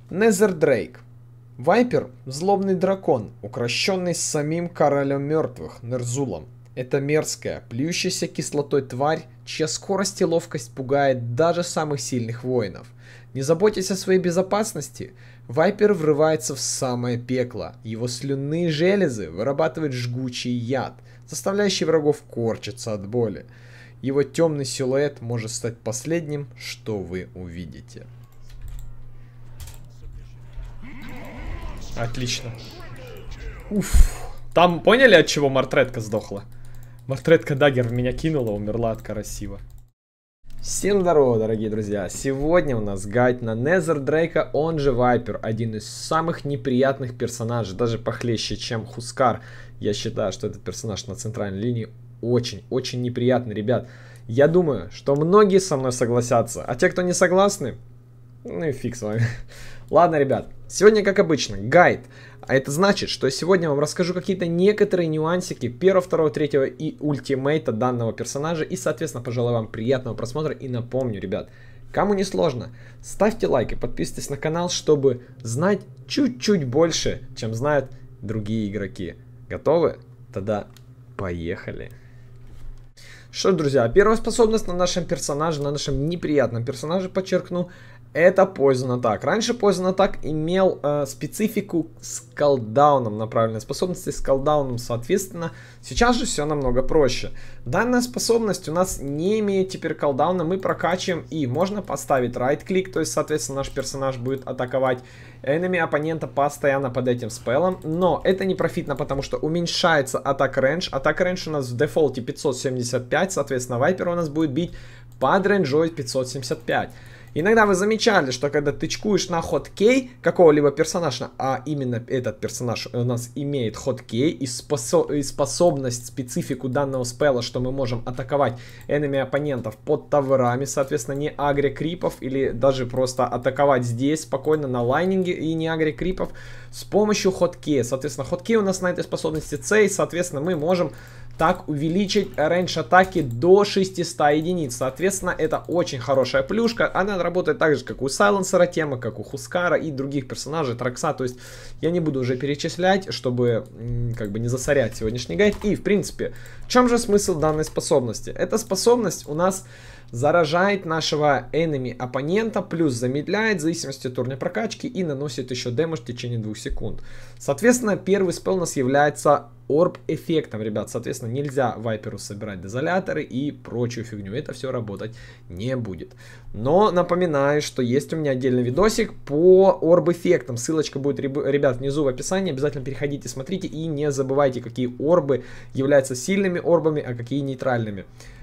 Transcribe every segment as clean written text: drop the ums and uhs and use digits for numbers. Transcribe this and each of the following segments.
Незердрейк. Вайпер – злобный дракон, укращенный самим королем мертвых, Нерзулом. Это мерзкая, плюющаяся кислотой тварь, чья скорость и ловкость пугает даже самых сильных воинов. Не заботясь о своей безопасности, Вайпер врывается в самое пекло. Его слюнные железы вырабатывают жгучий яд, заставляющий врагов корчиться от боли. Его темный силуэт может стать последним, что вы увидите. Отлично. Уф. Там поняли, от чего Мортретка сдохла? Мортретка даггер в меня кинула, умерла от красиво. Всем здорово, дорогие друзья. Сегодня у нас гайд на Незердрейка, он же Вайпер. Один из самых неприятных персонажей, даже похлеще, чем Хускар. Я считаю, что этот персонаж на центральной линии очень неприятный, ребят. Я думаю, что многие со мной согласятся. А те, кто не согласны, ну и фиг с вами. Ладно, ребят, сегодня, как обычно, гайд. А это значит, что я сегодня вам расскажу какие-то некоторые нюансики первого, второго, третьего и ультимейта данного персонажа. И, соответственно, пожелаю вам приятного просмотра. И напомню, ребят, кому не сложно, ставьте лайк и подписывайтесь на канал, чтобы знать чуть-чуть больше, чем знают другие игроки. Готовы? Тогда поехали. Что ж, друзья, первая способность на нашем персонаже, на нашем неприятном персонаже, подчеркну, это Poison Attack. Раньше Poison Attack имел специфику с колдауном, направленной способности с колдауном, соответственно. Сейчас же все намного проще. Данная способность у нас не имеет теперь колдауна, мы прокачиваем и можно поставить right-клик, то есть, соответственно, наш персонаж будет атаковать enemy оппонента постоянно под этим спеллом. Но это не профитно, потому что уменьшается атак рейндж. Атак рейндж у нас в дефолте 575, соответственно, Вайпер у нас будет бить под рейнджой 575. Иногда вы замечали, что когда тычкуешь на хоткей какого-либо персонажа, а именно этот персонаж у нас имеет хоткей и способность, специфику данного спелла, что мы можем атаковать enemy оппонентов под таверами, соответственно, не агри крипов, или даже просто атаковать здесь спокойно на лайнинге и не агри крипов с помощью хоткея. Соответственно, хоткей у нас на этой способности С, и, соответственно, мы можем так увеличить рейндж атаки до 600 единиц. Соответственно, это очень хорошая плюшка. Она работает так же, как у Сайленсера тема, как у Хускара и других персонажей, Тракса. То есть я не буду уже перечислять, чтобы как бы не засорять сегодняшний гайд. И, в принципе, в чем же смысл данной способности? Эта способность у нас заражает нашего enemy оппонента, плюс замедляет в зависимости от уровня прокачки и наносит еще дэмэдж в течение 2 секунд. Соответственно, первый спелл у нас является орб эффектом, ребят. Соответственно, нельзя Вайперу собирать дезоляторы и прочую фигню. Это все работать не будет. Но напоминаю, что есть у меня отдельный видосик по орб эффектам. Ссылочка будет, ребят, внизу в описании. Обязательно переходите, смотрите и не забывайте, какие орбы являются сильными орбами, а какие нейтральными.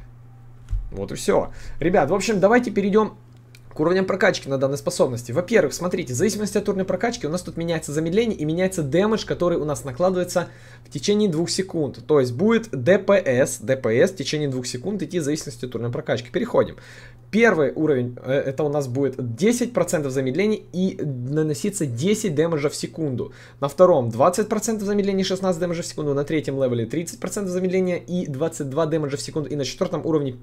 Вот и все. Ребят, в общем, давайте перейдем к уровням прокачки на данной способности. Во-первых, смотрите, в зависимости от уровня прокачки у нас тут меняется замедление и меняется дэмэдж, который у нас накладывается в течение 2 секунд. То есть будет ДПС в течение 2 секунд идти в зависимости от уровня прокачки. Переходим. Первый уровень, это у нас будет 10% замедления и наноситься 10 дэмэджа в секунду. На втором 20% замедления и 16 дэмэджа в секунду. На третьем левеле 30% замедления и 22 дэмэджа в секунду. И на четвертом уровне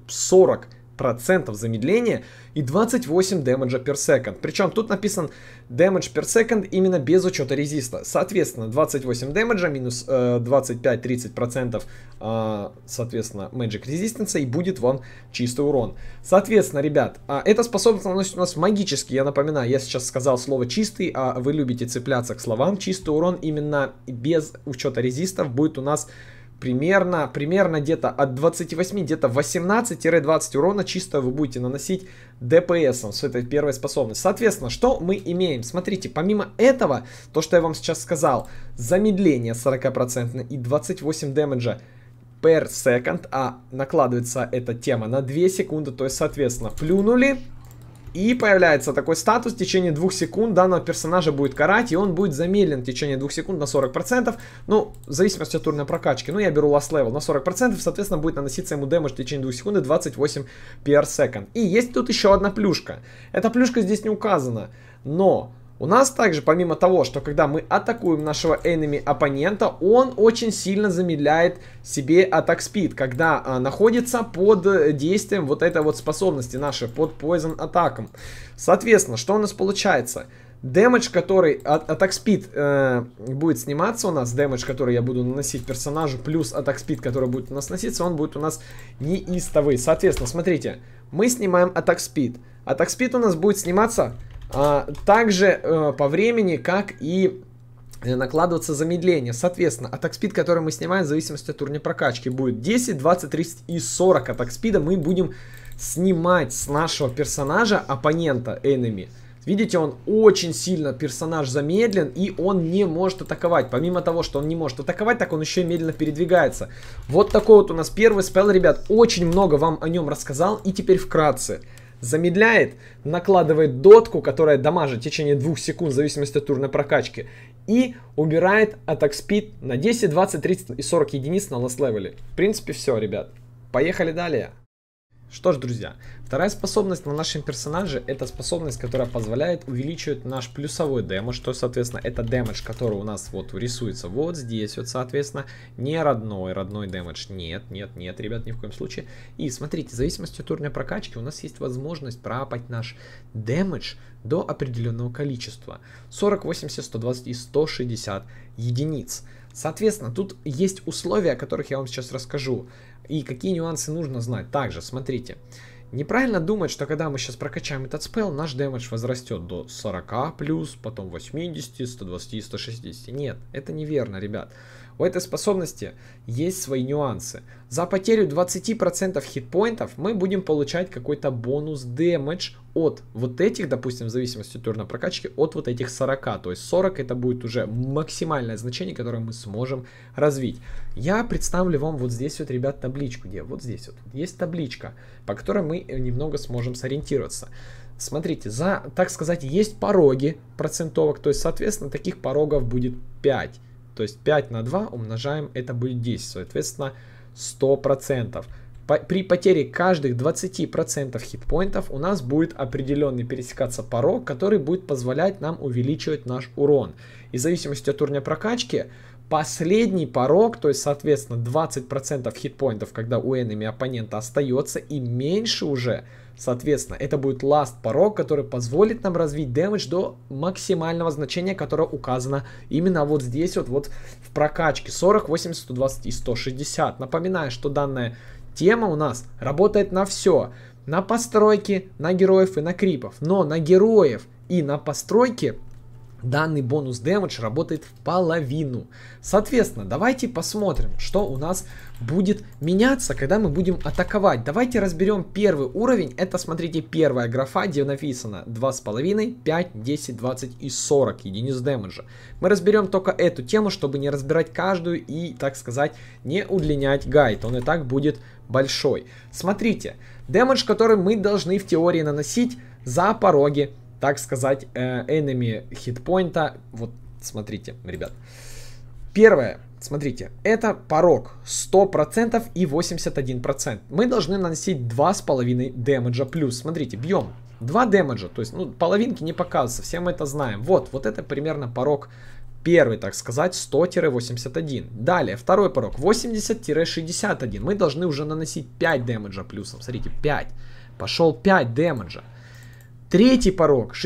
40% замедления и 28 дэмэджа per second. Причем тут написан damage per second именно без учета резиста. Соответственно, 28 дэмэджа минус 25-30%, соответственно, magic resistance, и будет вам чистый урон. Соответственно, ребят, эта способность наносит у нас магический, я напоминаю, я сейчас сказал слово чистый, а вы любите цепляться к словам. Чистый урон именно без учета резистов будет у нас примерно где-то от 28, где-то 18-20 урона чисто вы будете наносить ДПСом с этой первой способностью. Соответственно, что мы имеем? Смотрите, помимо этого, то, что я вам сейчас сказал, замедление 40% и 28 дэмэджа per second, а накладывается эта тема на 2 секунды, то есть, соответственно, плюнули. И появляется такой статус: в течение 2 секунд данного персонажа будет карать, и он будет замедлен в течение 2 секунд на 40%. Ну, в зависимости от уровня прокачки. Ну, я беру last level на 40%, соответственно, будет наноситься ему дэмэдж в течение 2 секунд 28 per second. И есть тут еще одна плюшка. Эта плюшка здесь не указана, но у нас также, помимо того, что когда мы атакуем нашего enemy оппонента, он очень сильно замедляет себе атак спид, когда находится под действием вот этой вот способности нашей, под poison атаком. Соответственно, что у нас получается? Дэмэдж, который... Атак спид будет сниматься у нас. Дэмэдж, который я буду наносить персонажу, плюс атак спид, который будет у нас носиться, он будет у нас неистовый. Соответственно, смотрите, мы снимаем атак спид. Атак спид у нас будет сниматься также по времени, как и накладываться замедление. Соответственно, атак спид, который мы снимаем, в зависимости от уровня прокачки, будет 10, 20, 30 и 40 атак спида мы будем снимать с нашего персонажа, оппонента, enemy. Видите, он очень сильно, персонаж замедлен, и он не может атаковать. Помимо того, что он не может атаковать, так он еще и медленно передвигается. Вот такой вот у нас первый спел, ребят. Очень много вам о нем рассказал, и теперь вкратце. Замедляет, накладывает дотку, которая дамажит в течение 2 секунд, в зависимости от уровня прокачки. И убирает атак спид на 10, 20, 30 и 40 единиц на ласт левеле. В принципе, все, ребят. Поехали далее. Что ж, друзья, вторая способность на нашем персонаже — это способность, которая позволяет увеличивать наш плюсовой дэмэдж, что, соответственно, это дэмэдж, который у нас вот рисуется вот здесь, вот, соответственно, не родной дэмэдж, нет, ребят, ни в коем случае. И смотрите, в зависимости от уровня прокачки у нас есть возможность проапать наш дэмэдж до определенного количества: 40, 80, 120 и 160 единиц. Соответственно, тут есть условия, о которых я вам сейчас расскажу. И какие нюансы нужно знать. Также, смотрите, неправильно думать, что когда мы сейчас прокачаем этот спел, наш дэмэдж возрастет до 40 плюс, потом 80, 120, 160. Нет, это неверно, ребят. У этой способности есть свои нюансы. За потерю 20% хитпоинтов мы будем получать какой-то бонус дэмэдж от вот этих, допустим, в зависимости от уровня прокачки, от вот этих 40. То есть 40 это будет уже максимальное значение, которое мы сможем развить. Я представлю вам вот здесь вот, ребят, табличку, где вот здесь вот есть табличка, по которой мы немного сможем сориентироваться. Смотрите, так сказать, есть пороги процентовок, то есть, соответственно, таких порогов будет 5. То есть 5 на 2 умножаем, это будет 10, соответственно 100%. При потере каждых 20% хитпоинтов у нас будет определенный пересекаться порог, который будет позволять нам увеличивать наш урон. И в зависимости от уровня прокачки, последний порог, то есть, соответственно, 20% хитпоинтов, когда у enemy оппонента остается, и меньше уже, соответственно, это будет last порог, который позволит нам развить дэмэдж до максимального значения, которое указано именно вот здесь, вот в прокачке: 40, 80, 120 и 160. Напоминаю, что данная тема у нас работает на все. На постройки, на героев и на крипов. Но на героев и на постройки данный бонус дэмэдж работает в половину. Соответственно, давайте посмотрим, что у нас будет меняться, когда мы будем атаковать. Давайте разберем первый уровень. Это, смотрите, первая графа, где написано 2,5, 5, 10, 20 и 40 единиц дэмэджа. Мы разберем только эту тему, чтобы не разбирать каждую и, так сказать, не удлинять гайд. Он и так будет большой. Смотрите, дэмэдж, который мы должны в теории наносить за пороги, так сказать, enemy хитпоинта. Вот, смотрите, ребят. Первое, смотрите, это порог 100% и 81%. Мы должны наносить 2,5 дэмэджа плюс. Смотрите, бьем 2 дэмэджа, то есть, ну, половинки не показываются, все мы это знаем. Вот это примерно порог первый, так сказать, 100-81. Далее, второй порог 80-61. Мы должны уже наносить 5 дэмэджа плюсом. Смотрите, 5. Пошел 5 дэмэджа. Третий порог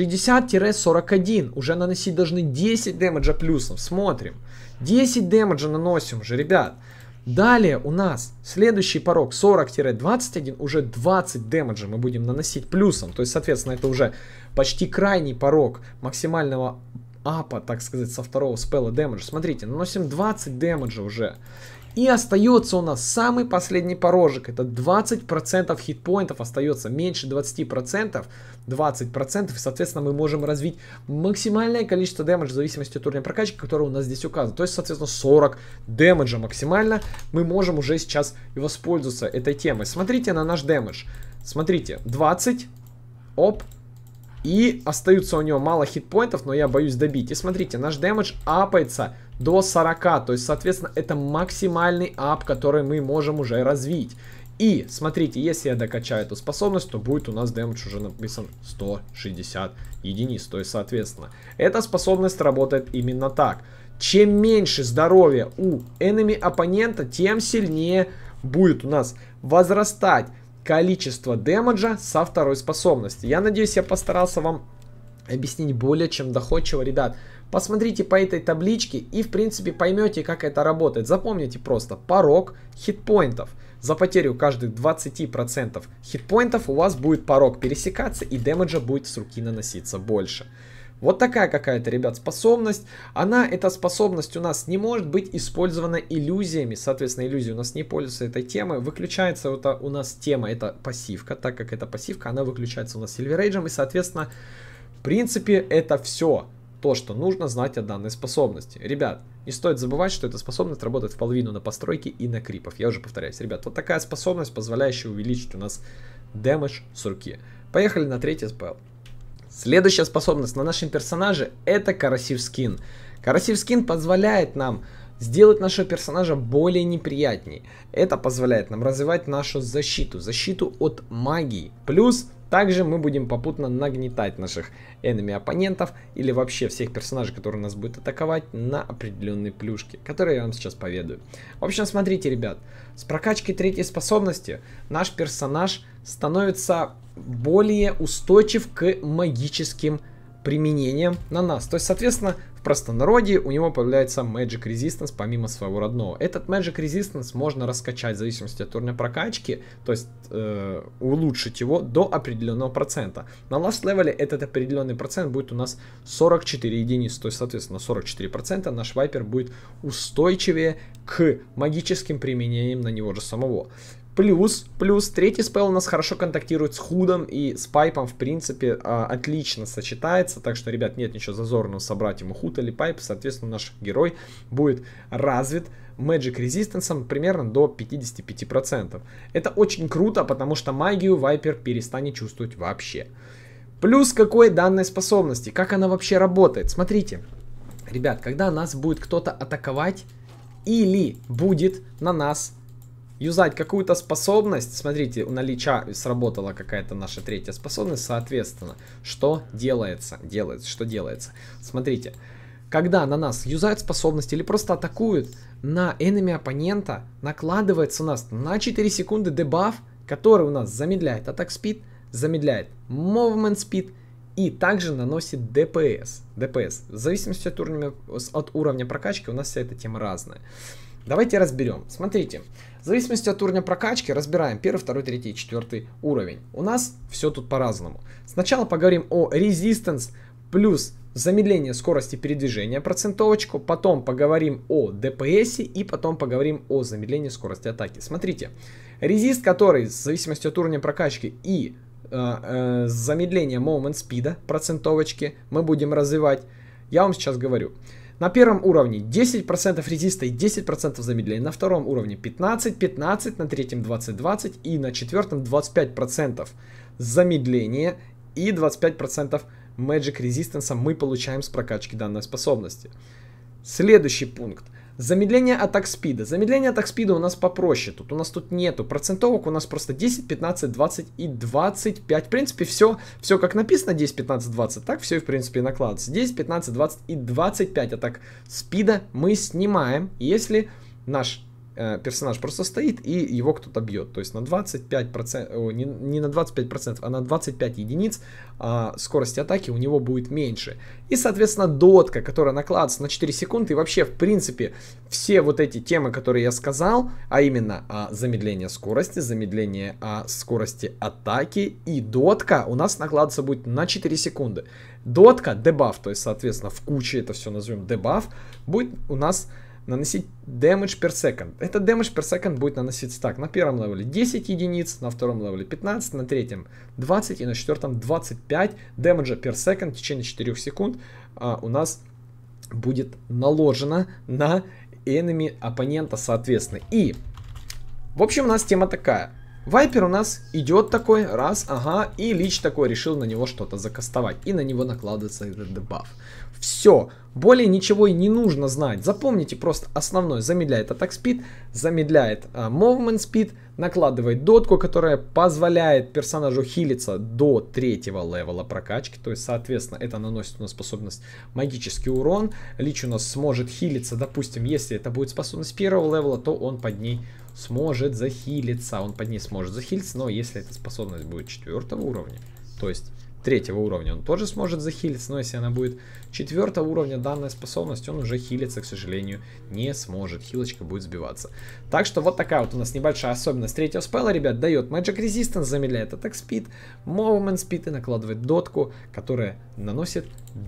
60-41. Уже наносить должны 10 дэмэджа плюсом. Смотрим. 10 дэмэджа наносим уже, ребят. Далее у нас следующий порог 40-21. Уже 20 дэмэджа мы будем наносить плюсом. То есть, соответственно, это уже почти крайний порог максимального апа, так сказать, со второго спелла дэмэджа. Смотрите, наносим 20 дэмэджа уже. И остается у нас самый последний порожек. Это 20% хитпоинтов остается. Меньше 20%. 20%. И, соответственно, мы можем развить максимальное количество дэмэджа в зависимости от уровня прокачки, который у нас здесь указан. То есть, соответственно, 40 дэмэджа максимально. Мы можем уже сейчас и воспользоваться этой темой. Смотрите на наш дэмэдж. Смотрите, 20. Оп. И остаются у него мало хитпоинтов, но я боюсь добить. И смотрите, наш дэмэдж апается до 40. То есть, соответственно, это максимальный ап, который мы можем уже развить. И, смотрите, если я докачаю эту способность, то будет у нас дэмэдж уже написан 160 единиц. То есть, соответственно, эта способность работает именно так. Чем меньше здоровья у enemy оппонента, тем сильнее будет у нас возрастать количество дэмэджа со второй способности. Я надеюсь, я постарался вам объяснить более чем доходчиво, ребят. Посмотрите по этой табличке и, в принципе, поймете, как это работает. Запомните просто порог хитпоинтов. За потерю каждых 20% хитпоинтов у вас будет порог пересекаться и дэмэджа будет с руки наноситься больше. Вот такая какая-то, ребят, способность. Эта способность у нас не может быть использована иллюзиями. Соответственно, иллюзии у нас не пользуются этой темой. Выключается у нас тема, это пассивка. Так как это пассивка, она выключается у нас сильверейджем. И, соответственно, в принципе, это все то, что нужно знать о данной способности. Ребят, не стоит забывать, что эта способность работает в половину на постройки и на крипов. Я уже повторяюсь. Ребят, вот такая способность, позволяющая увеличить у нас дэмэдж с руки. Поехали на третий спел. Следующая способность на нашем персонаже — это Corrosive Skin. Corrosive Skin позволяет нам сделать нашего персонажа более неприятнее. Это позволяет нам развивать нашу защиту от магии. Плюс также мы будем попутно нагнетать наших enemy оппонентов или вообще всех персонажей, которые нас будут атаковать, на определенные плюшки, которые я вам сейчас поведаю. В общем, смотрите, ребят, с прокачкой третьей способности наш персонаж становится более устойчив к магическим применениям на нас. То есть, соответственно, в простонародье у него появляется Magic Resistance помимо своего родного. Этот Magic Resistance можно раскачать в зависимости от уровня прокачки, то есть улучшить его до определенного процента. На last level этот определенный процент будет у нас 44 единицы, то есть, соответственно, 44% наш вайпер будет устойчивее к магическим применениям на него же самого. Плюс третий спел у нас хорошо контактирует с худом и с пайпом, в принципе, отлично сочетается. Так что, ребят, нет ничего зазорного собрать ему худ или пайп. Соответственно, наш герой будет развит Magic Resistance примерно до 55%. Это очень круто, потому что магию вайпер перестанет чувствовать вообще. Плюс какой данной способности, как она вообще работает. Смотрите, ребят, когда нас будет кто-то атаковать или будет на нас юзать какую-то способность, смотрите, у наличия сработала какая-то наша третья способность, соответственно, что делается? Что делается? Смотрите, когда на нас юзают способность или просто атакуют, на enemy оппонента накладывается у нас на 4 секунды дебаф, который у нас замедляет attack speed, замедляет movement speed и также наносит DPS. В зависимости от уровня прокачки у нас вся эта тема разная. Давайте разберем. Смотрите, в зависимости от уровня прокачки разбираем 1, 2, 3 и 4 уровень. У нас все тут по-разному. Сначала поговорим о Resistance плюс замедление скорости передвижения процентовочку. Потом поговорим о ДПС и потом поговорим о замедлении скорости атаки. Смотрите, резист, который в зависимости от уровня прокачки и замедление Moment Speed процентовочки мы будем развивать. Я вам сейчас говорю. На первом уровне 10% резиста и 10% замедления. На втором уровне 15%, на третьем 20% и на четвертом 25% замедления и 25% Magic Resistance мы получаем с прокачки данной способности. Следующий пункт. Замедление атак спида. Замедление атак спида у нас попроще. У нас нету процентовок, у нас просто 10, 15, 20 и 25. В принципе, все как написано 10, 15, 20, так все и в принципе накладывается. 10, 15, 20 и 25 атак спида мы снимаем, если наш персонаж просто стоит и его кто-то бьет. То есть на 25%, не на 25%, а на 25 единиц скорости атаки у него будет меньше. И, соответственно, дотка, которая накладывается на 4 секунды. И вообще, в принципе, все вот эти темы, которые я сказал, а именно замедление скорости, замедление скорости атаки и дотка у нас накладываться будет на 4 секунды. Дотка, дебаф, то есть, соответственно, в куче это все назовем дебаф, будет у нас наносить damage per second. Этот damage per second будет наноситься так. На первом левеле 10 единиц, на втором левеле 15, на третьем 20 и на четвертом 25 damage per second в течение 4 секунд у нас будет наложено на enemy оппонента соответственно. И, в общем, у нас тема такая. Вайпер у нас идет такой, раз, ага, и Лич такой решил на него что-то закастовать. И на него накладывается этот дебаф. Все, более ничего и не нужно знать. Запомните просто основное. Замедляет attack speed, замедляет movement speed, накладывает дотку, которая позволяет персонажу хилиться до 3-го левела прокачки. То есть, соответственно, это наносит у нас способность магический урон. Лич у нас сможет хилиться, допустим, если это будет способность 1-го левела, то он под ней сможет захилиться. Но если эта способность будет 4-го уровня, то есть 3-го уровня, он тоже сможет захилиться, но если она будет 4-го уровня, данная способность, он уже хилиться, к сожалению, не сможет. Хилочка будет сбиваться. Так что вот такая вот у нас небольшая особенность 3-го спелла, ребят, дает Magic Resistance, замедляет Attack Speed, Movement Speed и накладывает дотку, которая наносит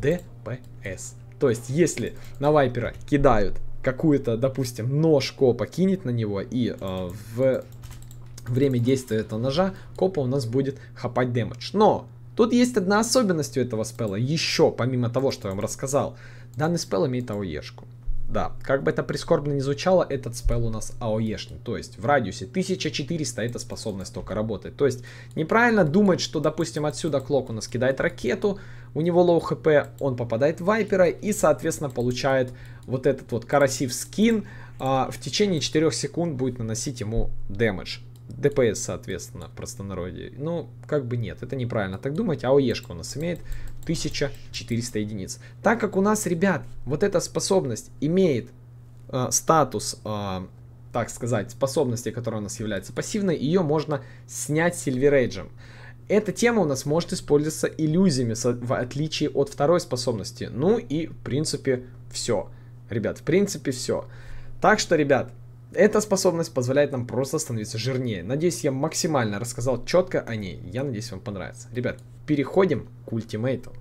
ДПС. То есть, если на Вайпера кидают какую-то, допустим, нож копа, кинет на него, и в время действия этого ножа копа у нас будет хапать дэмэдж. Но тут есть одна особенность у этого спелла. Еще, помимо того, что я вам рассказал, данный спелл имеет АОЕшку. Да, как бы это прискорбно не звучало, этот спелл у нас АОЕшный. То есть в радиусе 1400 эта способность только работает. То есть неправильно думать, что, допустим, отсюда Клок у нас кидает ракету, у него лоу хп, он попадает в Вайпера и, соответственно, получает вот этот вот Карасив скин. В течение 4 секунд будет наносить ему дэмэдж. ДПС, соответственно, в простонародье. Ну, как бы нет, это неправильно так думать. АОЕшка у нас имеет 1400 единиц. Так как у нас, ребят, вот эта способность имеет статус, так сказать, способности, которая у нас является пассивной, ее можно снять Сильверейджем. Эта тема у нас может использоваться иллюзиями, в отличие от второй способности. Ну и, в принципе, все. Ребят, в принципе, все. Так что, ребят, эта способность позволяет нам просто становиться жирнее. Надеюсь, я максимально рассказал четко о ней. Я надеюсь, вам понравится. Ребят, переходим к ультимейту.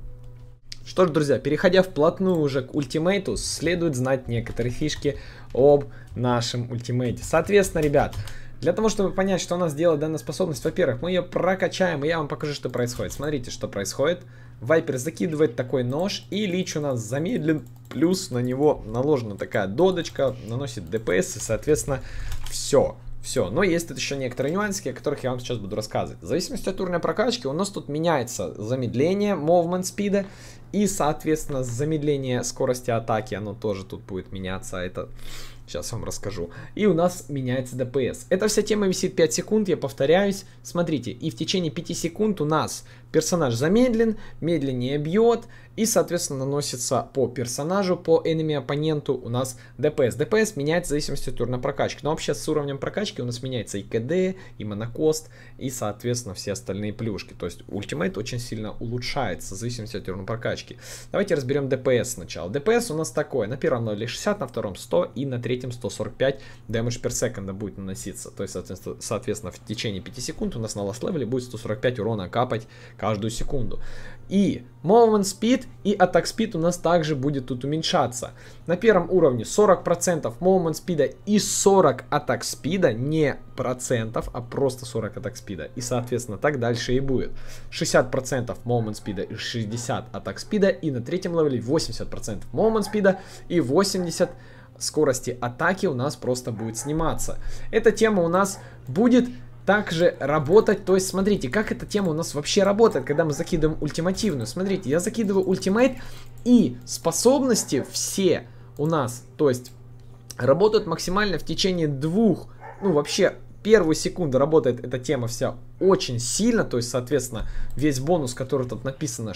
Что ж, друзья, переходя вплотную уже к ультимейту, следует знать некоторые фишки об нашем ультимейте. Соответственно, ребят, для того, чтобы понять, что у нас делает данная способность, во-первых, мы ее прокачаем, и я вам покажу, что происходит. Смотрите, что происходит. Вайпер закидывает такой нож, и Лич у нас замедлен, плюс на него наложена такая додочка, наносит ДПС, и, соответственно, все. Все, но есть тут еще некоторые нюансики, о которых я вам сейчас буду рассказывать. В зависимости от уровня прокачки у нас тут меняется замедление movement speed, и, соответственно, замедление скорости атаки, оно тоже тут будет меняться, это... Сейчас вам расскажу. И у нас меняется ДПС. Эта вся тема висит 5 секунд, я повторяюсь. Смотрите, и в течение 5 секунд у нас персонаж замедлен, медленнее бьет, и, соответственно, наносится по персонажу, по enemy оппоненту у нас ДПС. ДПС меняется в зависимости от уровня прокачки. Но вообще с уровнем прокачки у нас меняется и КД, и монокост, и, соответственно, все остальные плюшки. То есть ультимейт очень сильно улучшается в зависимости от уровня прокачки. Давайте разберем ДПС сначала. ДПС у нас такой. На первом левеле 60, на втором 100 и на третьем 145 damage per second будет наноситься. То есть, соответственно, в течение 5 секунд у нас на last level будет 145 урона капать каждую секунду. И movement speed и attack speed у нас также будет тут уменьшаться. На первом уровне 40% movement speed и 40 attack speed, не процентов, а просто 40 attack speed. И, соответственно, так дальше и будет. 60% movement speed и 60 attack speed. И на третьем левеле 80% movement speed и 80 скорости атаки у нас просто будет сниматься. Эта тема у нас будет также работать. То есть, смотрите, как эта тема у нас вообще работает, когда мы закидываем ультимативную. Смотрите, я закидываю ультимейт, и способности все у нас, то есть, работают максимально в течение 2, ну, вообще, первую секунду работает эта тема вся очень сильно, то есть, соответственно, весь бонус, который тут написано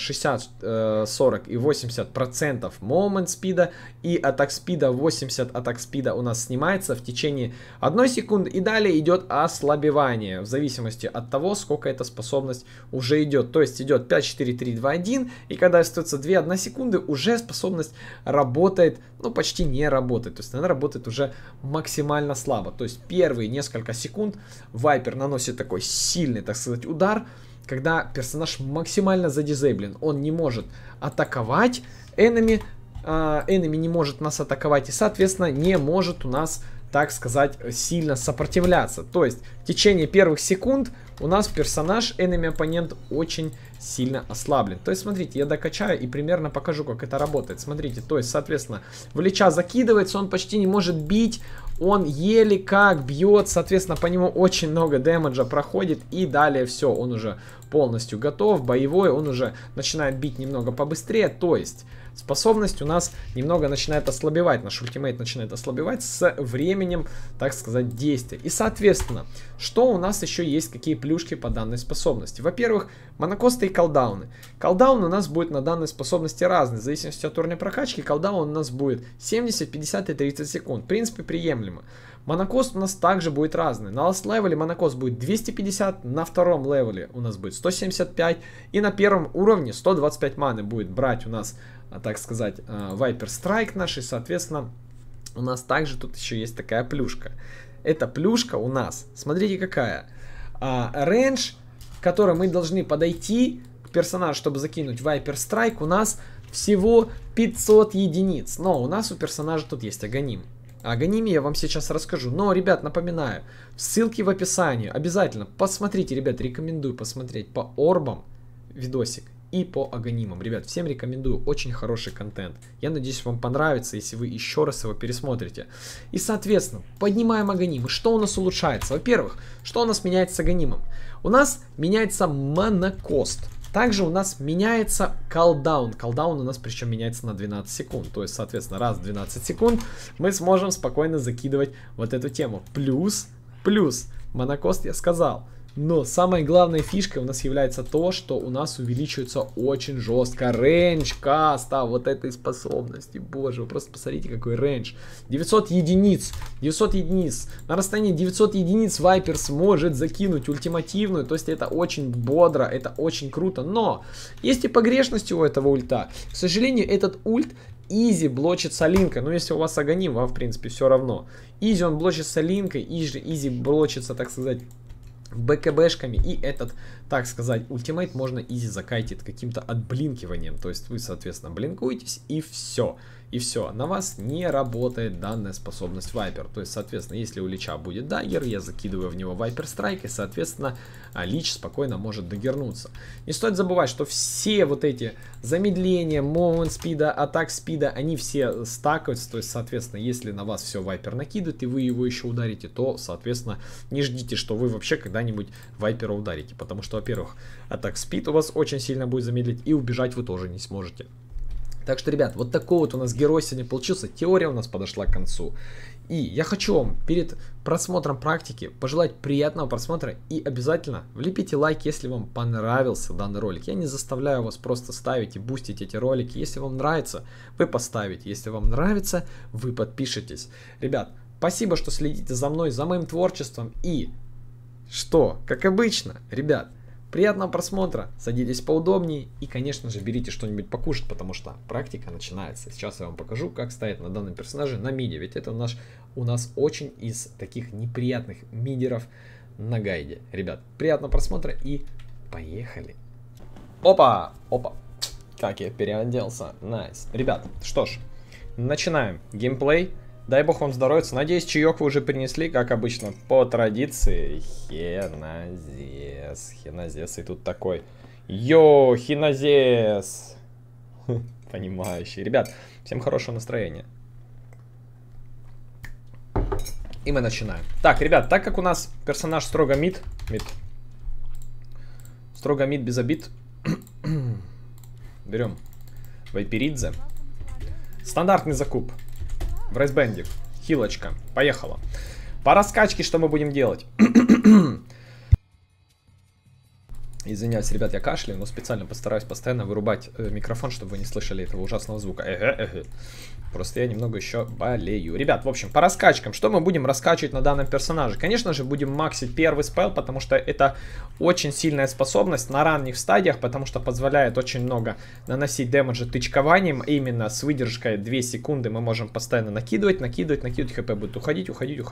60, 40 и 80% moment speed и attack speed 80 attack speed у нас снимается в течение 1 секунды, и далее идет ослабевание в зависимости от того, сколько эта способность уже идет. То есть идет 5, 4, 3, 2, 1, и когда остается 2-1 секунды, уже способность работает, ну, почти не работает, то есть она работает уже максимально слабо. То есть первые несколько секунд Вайпер наносит такой сильный, так сказать, удар, когда персонаж максимально задизейблен. Он не может атаковать enemy, enemy не может нас атаковать, и, соответственно, не может у нас, так сказать, сильно сопротивляться. То есть в течение первых секунд у нас персонаж, enemy оппонент, очень сильно ослаблен. То есть, смотрите, я докачаю и примерно покажу, как это работает. Смотрите, то есть, соответственно, в Лича закидывается, он почти не может бить, он еле как бьет, соответственно, по нему очень много дэмэджа проходит, и далее все, он уже полностью готов, боевой, он уже начинает бить немного побыстрее, то есть способность у нас немного начинает ослабевать, наш ультимейт начинает ослабевать с временем, так сказать, действия. И, соответственно, что у нас еще есть, какие плюшки по данной способности? Во-первых, монокосты и колдауны. Колдаун у нас будет на данной способности разный, в зависимости от уровня прокачки. Колдаун у нас будет 70, 50 и 30 секунд, в принципе, приемлемо. Монокост у нас также будет разный. На last левеле монокост будет 250, на втором левеле у нас будет 175, и на первом уровне 125 маны будет брать у нас, так сказать, Viper Strike наш, и, соответственно, у нас также тут еще есть такая плюшка. Эта плюшка у нас, смотрите какая, рейндж, который мы должны подойти к персонажу, чтобы закинуть Viper Strike, у нас всего 500 единиц. Но у нас у персонажа тут есть Аганим. О Аганиме я вам сейчас расскажу. Но, ребят, напоминаю, ссылки в описании. Обязательно посмотрите, ребят, рекомендую посмотреть по орбам видосик и по Аганимам. Ребят, всем рекомендую, очень хороший контент. Я надеюсь, вам понравится, если вы еще раз его пересмотрите. И, соответственно, поднимаем Аганимы. Что у нас улучшается? Во-первых, что у нас меняется с Аганимом? У нас меняется монокост. Также у нас меняется колдаун. Колдаун у нас причем меняется на 12 секунд. То есть, соответственно, раз в 12 секунд мы сможем спокойно закидывать вот эту тему. Плюс, монокост я сказал. Но самой главной фишкой у нас является то, что у нас увеличивается очень жестко рейндж каста вот этой способности. Боже, вы просто посмотрите, какой рейндж. 900 единиц. 900 единиц. На расстоянии 900 единиц Viper сможет закинуть ультимативную. То есть это очень бодро, это очень круто. Но есть и погрешности у этого ульта. К сожалению, этот ульт изи блочится линкой. Но если у вас Аганим, вам в принципе все равно. Изи он блочится линкой, изи блочится, так сказать, БКБшками, и этот, так сказать, ультимейт можно изи закайтить каким-то отблинкиванием. То есть вы, соответственно, блинкуетесь, и все. И все, на вас не работает данная способность Viper. То есть, соответственно, если у Лича будет даггер, я закидываю в него Viper Strike, и, соответственно, Лич спокойно может даггернуться. Не стоит забывать, что все вот эти замедления, момент спида, атак спида, они все стакаются. То есть, соответственно, если на вас все Viper накидывает, и вы его еще ударите, то, соответственно, не ждите, что вы вообще когда-нибудь Viper ударите. Потому что, во-первых, атак спид у вас очень сильно будет замедлить, и убежать вы тоже не сможете. Так что, ребят, вот такой вот у нас герой сегодня получился. Теория у нас подошла к концу. И я хочу вам перед просмотром практики пожелать приятного просмотра. И обязательно влепите лайк, если вам понравился данный ролик. Я не заставляю вас просто ставить и бустить эти ролики. Если вам нравится, вы поставите. Если вам нравится, вы подпишитесь. Ребят, спасибо, что следите за мной, за моим творчеством. И что, как обычно, ребят, приятного просмотра, садитесь поудобнее и, конечно же, берите что-нибудь покушать, потому что практика начинается. Сейчас я вам покажу, как ставить на данном персонаже на миде, ведь это у нас очень из таких неприятных мидеров на гайде. Ребят, приятного просмотра и поехали. Опа, как я переоделся, найс. Ребят, что ж, начинаем геймплей. Дай бог вам здоровья. Надеюсь, чаек вы уже принесли, как обычно, по традиции. Хинозес. Хинозес и тут такой. Йо, хинозес. Понимающий. Ребят, всем хорошего настроения. И мы начинаем. Так, ребят, так как у нас персонаж строго мид. Строго мид без обид. Берем Вайперидзе. Стандартный закуп. В рейсбенде. Хилочка. Поехала. По раскачке что мы будем делать? Извиняюсь, ребят, я кашляю, но специально постараюсь постоянно вырубать микрофон, чтобы вы не слышали этого ужасного звука. Просто я немного еще болею. Ребят, в общем, по раскачкам. Что мы будем раскачивать на данном персонаже? Конечно же, будем максить первый спел, потому что это очень сильная способность на ранних стадиях, потому что позволяет очень много наносить дэмэджа тычкованием. Именно с выдержкой 2 секунды мы можем постоянно накидывать, хп будет уходить.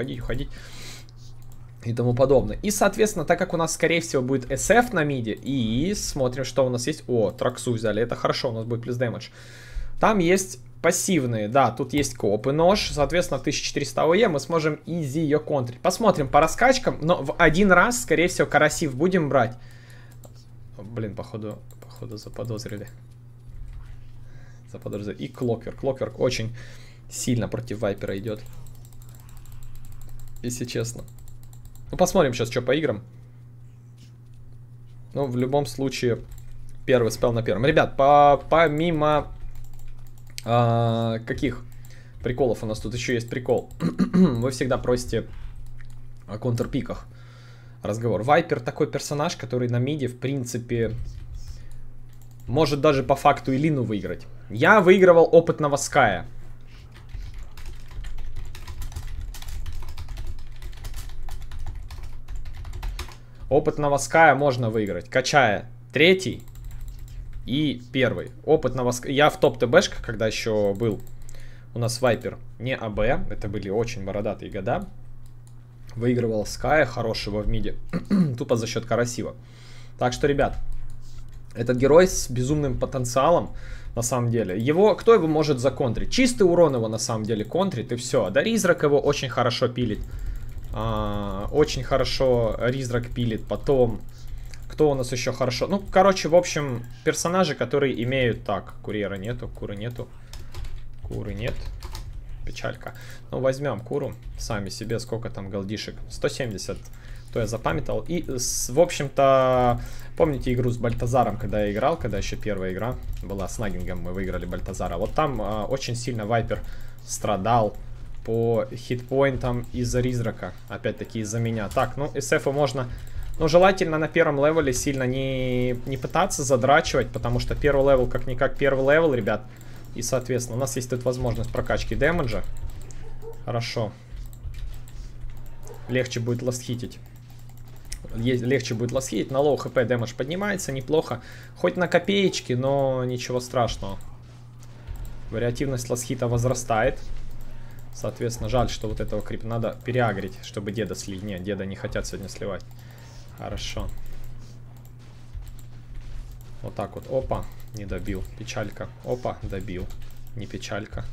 И тому подобное. И, соответственно, так как у нас, скорее всего, будет SF на миде, и смотрим, что у нас есть. О, Траксу взяли, это хорошо, у нас будет плюс дэмэдж. Там есть пассивные, да, тут есть коп и нож, соответственно, 1400 ОЕ мы сможем изи ее контрить. Посмотрим по раскачкам, но в один раз, скорее всего, карасив будем брать. Блин, походу заподозрили. И Клокверк. Клокверк очень сильно против Вайпера идет. Если честно. Ну, посмотрим сейчас, что по играм. Ну, в любом случае, первый спел на первом. Ребят, помимо каких приколов у нас тут еще есть прикол. Вы всегда просите о контрпиках разговор. Вайпер такой персонаж, который на миде, в принципе, может даже по факту и Лину выиграть. Я выигрывал опытного Ская. Опытного Ская можно выиграть, качая 3 и 1. Опытного Ская... Я в топ-ТБшках, когда еще был у нас Вайпер, не АБ, это были очень бородатые года, выигрывал Ская хорошего в миде, тупо за счет Карасива. Так что, ребят, этот герой с безумным потенциалом, на самом деле. Кто его может законтрить? Чистый урон его на самом деле контрит, и все. Да, Ризрак его очень хорошо пилит. Очень хорошо Ризрак пилит. Потом, кто у нас еще хорошо? Ну, короче, в общем, персонажи, которые имеют... Так, курьера нету, куры нету. Куры нет. Печалька. Ну, возьмем куру. Сами себе, сколько там голдишек? 170. То я запамятовал. И, в общем-то, помните игру с Бальтазаром, когда я играл, когда еще первая игра была с Нагингом, мы выиграли Бальтазара. Вот там очень сильно Вайпер страдал по хитпоинтам из-за Ризрака. Опять-таки из-за меня. Так, ну, СФу можно... Ну, желательно на первом левеле сильно не пытаться задрачивать, потому что первый левел как-никак первый левел, ребят. И, соответственно, у нас есть тут возможность прокачки дэмэджа. Хорошо. Легче будет ластхитить. Легче будет ластхитить. На лоу хп дэмэдж поднимается неплохо. Хоть на копеечки, но ничего страшного. Вариативность ластхита возрастает. Соответственно, жаль, что вот этого крипа надо переагрить, чтобы деда слить. Нет, деда не хотят сегодня сливать. Хорошо. Вот так вот. Опа, не добил. Печалька. Опа, добил. Не печалька.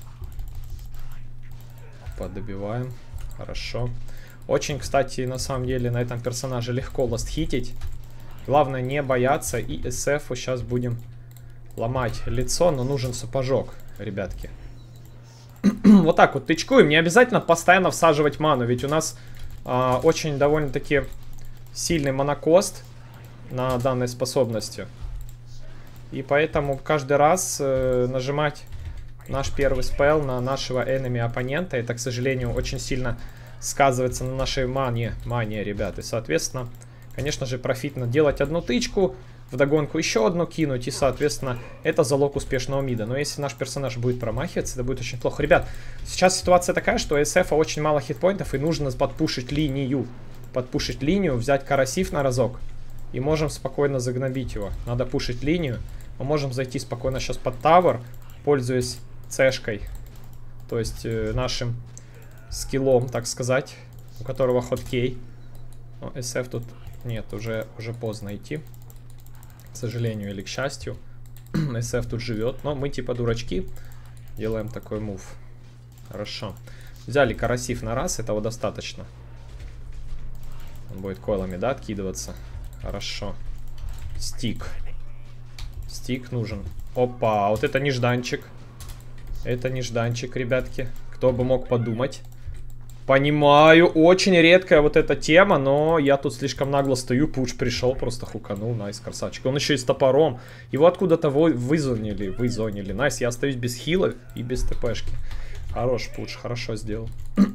Опа, добиваем. Хорошо. Очень, кстати, на самом деле на этом персонаже легко ластхитить. Главное не бояться. И СФу сейчас будем ломать лицо, но нужен сапожок, ребятки. Вот так вот тычкуем. Не обязательно постоянно всаживать ману, ведь у нас очень довольно-таки сильный монокост на данной способности. И поэтому каждый раз нажимать наш первый спел на нашего enemy оппонента, это, к сожалению, очень сильно сказывается на нашей мане, ребят. И, соответственно, конечно же, профитно делать одну тычку, вдогонку еще одну кинуть, и, соответственно, это залог успешного мида. Но если наш персонаж будет промахиваться, это будет очень плохо. Ребят, сейчас ситуация такая, что у СФа очень мало хитпоинтов, и нужно подпушить линию. Подпушить линию, взять Карасив на разок, и можем спокойно загнобить его. Надо пушить линию. Мы можем зайти спокойно сейчас под тавер, пользуясь цешкой, то есть нашим скиллом, так сказать, у которого хоткей. Но СФ тут нет, уже поздно идти, к сожалению или к счастью. СФ тут живет, но мы типа дурачки, делаем такой мув. Хорошо. Взяли Карасив на раз, этого достаточно. Он будет койлами, да, откидываться. Хорошо. Стик. Стик нужен. Опа, вот это нежданчик. Это нежданчик, ребятки. Кто бы мог подумать. Понимаю, очень редкая вот эта тема, но я тут слишком нагло стою. Пуч пришел, просто хуканул. Найс, красавчик. Он еще и с топором. Его откуда-то вызонили. Найс, я остаюсь без хила и без ТПшки. Хорош, Пуч, хорошо сделал.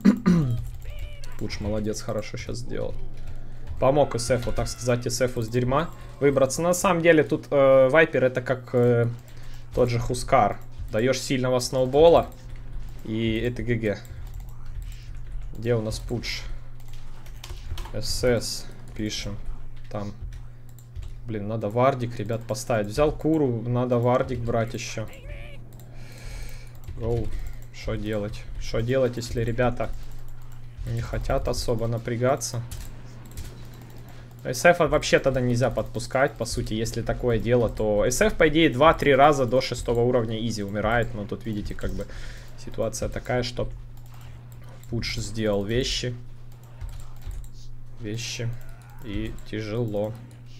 Пуч молодец, хорошо сейчас сделал. Помог СФу, так сказать, СФу с дерьма выбраться. На самом деле тут Вайпер это как тот же Хускар. Даешь сильного сноубола, и это ГГ. Где у нас Пуч? СС пишем. Там. Блин, надо вардик, ребят, поставить. Взял куру, надо вардик брать еще. Гоу. Что делать? Что делать, если ребята не хотят особо напрягаться? СФ вообще тогда нельзя подпускать, по сути, если такое дело, то СФ, по идее, 2-3 раза до 6 уровня изи умирает, но тут, видите, как бы ситуация такая, что Пудж сделал вещи, и тяжело.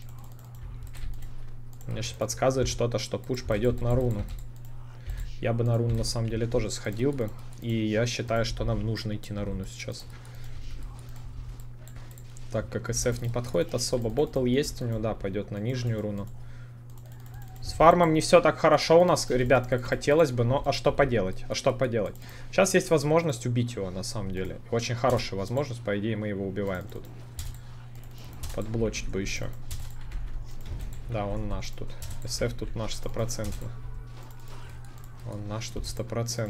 Мне сейчас подсказывает что-то, что Пудж пойдет на руну. Я бы на руну, на самом деле, тоже сходил бы, и я считаю, что нам нужно идти на руну сейчас. Так как СФ не подходит особо. Ботл есть у него, да, пойдет на нижнюю руну. С фармом не все так хорошо у нас, ребят, как хотелось бы, но а что поделать? А что поделать? Сейчас есть возможность убить его, на самом деле. Очень хорошая возможность, по идее мы его убиваем тут. Подблочить бы еще. Да, он наш тут. СФ тут наш 100%. Он наш тут 100%.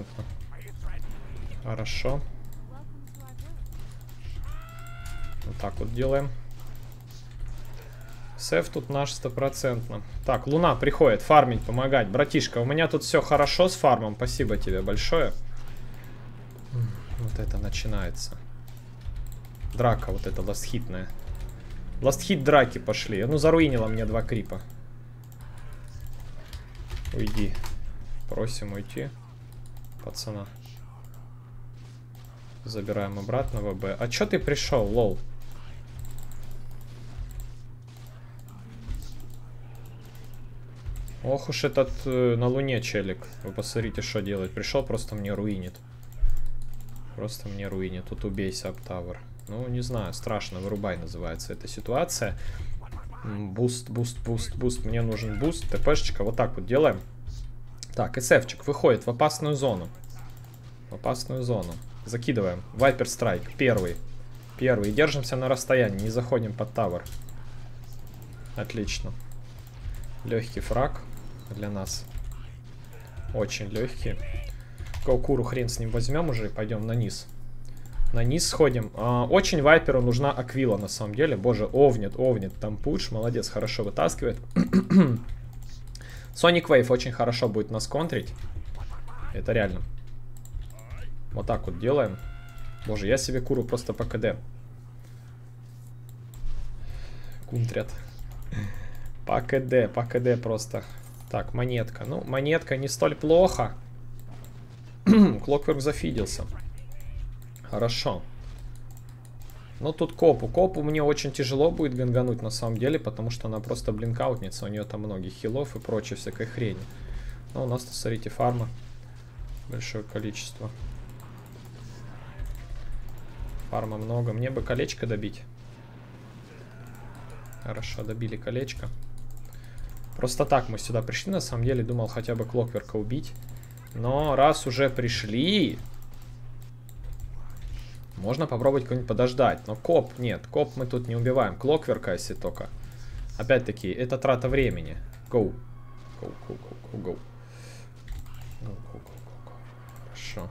Хорошо. Вот так вот делаем. Сеф тут наш стопроцентно. Так, Луна приходит фармить, помогать. Братишка, у меня тут все хорошо с фармом. Спасибо тебе большое. Вот это начинается. Драка вот эта ластхитная. Ластхит драки пошли. Ну, заруинила мне 2 крипа. Уйди. Просим уйти. Пацана. Забираем обратно в ВБ. А чё ты пришел, лол? Ох уж этот на Луне челик. Вы посмотрите, что делает. Пришел, просто мне руинит. Просто мне руинит. Тут убейся, Аптавр. Ну, не знаю, страшно. Вырубай называется эта ситуация. Буст, буст, буст, буст. Мне нужен буст. ТПшечка. Вот так вот делаем. Так, СФчик выходит в опасную зону. В опасную зону. Закидываем. Вайпер страйк. Первый. Первый. Держимся на расстоянии. Не заходим под тавер. Отлично. Легкий фраг для нас. Очень легкий. Каукуру хрен с ним возьмем уже и пойдем на низ. На низ сходим. Очень вайперу нужна аквила на самом деле. Боже, овнит. Там пуш. Молодец, хорошо вытаскивает. Sonic Wave очень хорошо будет нас контрить. Это реально. Вот так вот делаем. Боже, я себе куру просто по КД. Кунтрят. По КД просто. Так, монетка. Ну, монетка не столь плохо. Клокверк зафидился. Хорошо. Но тут копу. Копу мне очень тяжело будет гангануть на самом деле, потому что она просто блинкаутница. У нее там многих хилов и прочей всякой хрени. Но у нас тут, смотрите, фарма. Большое количество. Фарма много. Мне бы колечко добить. Хорошо, добили колечко. Просто так мы сюда пришли, на самом деле. Думал хотя бы Клокверка убить. Но раз уже пришли... Можно попробовать кого-нибудь подождать. Но коп, нет, коп мы тут не убиваем. Клокверка, если только. Опять-таки, это трата времени. Go. Go. Хорошо.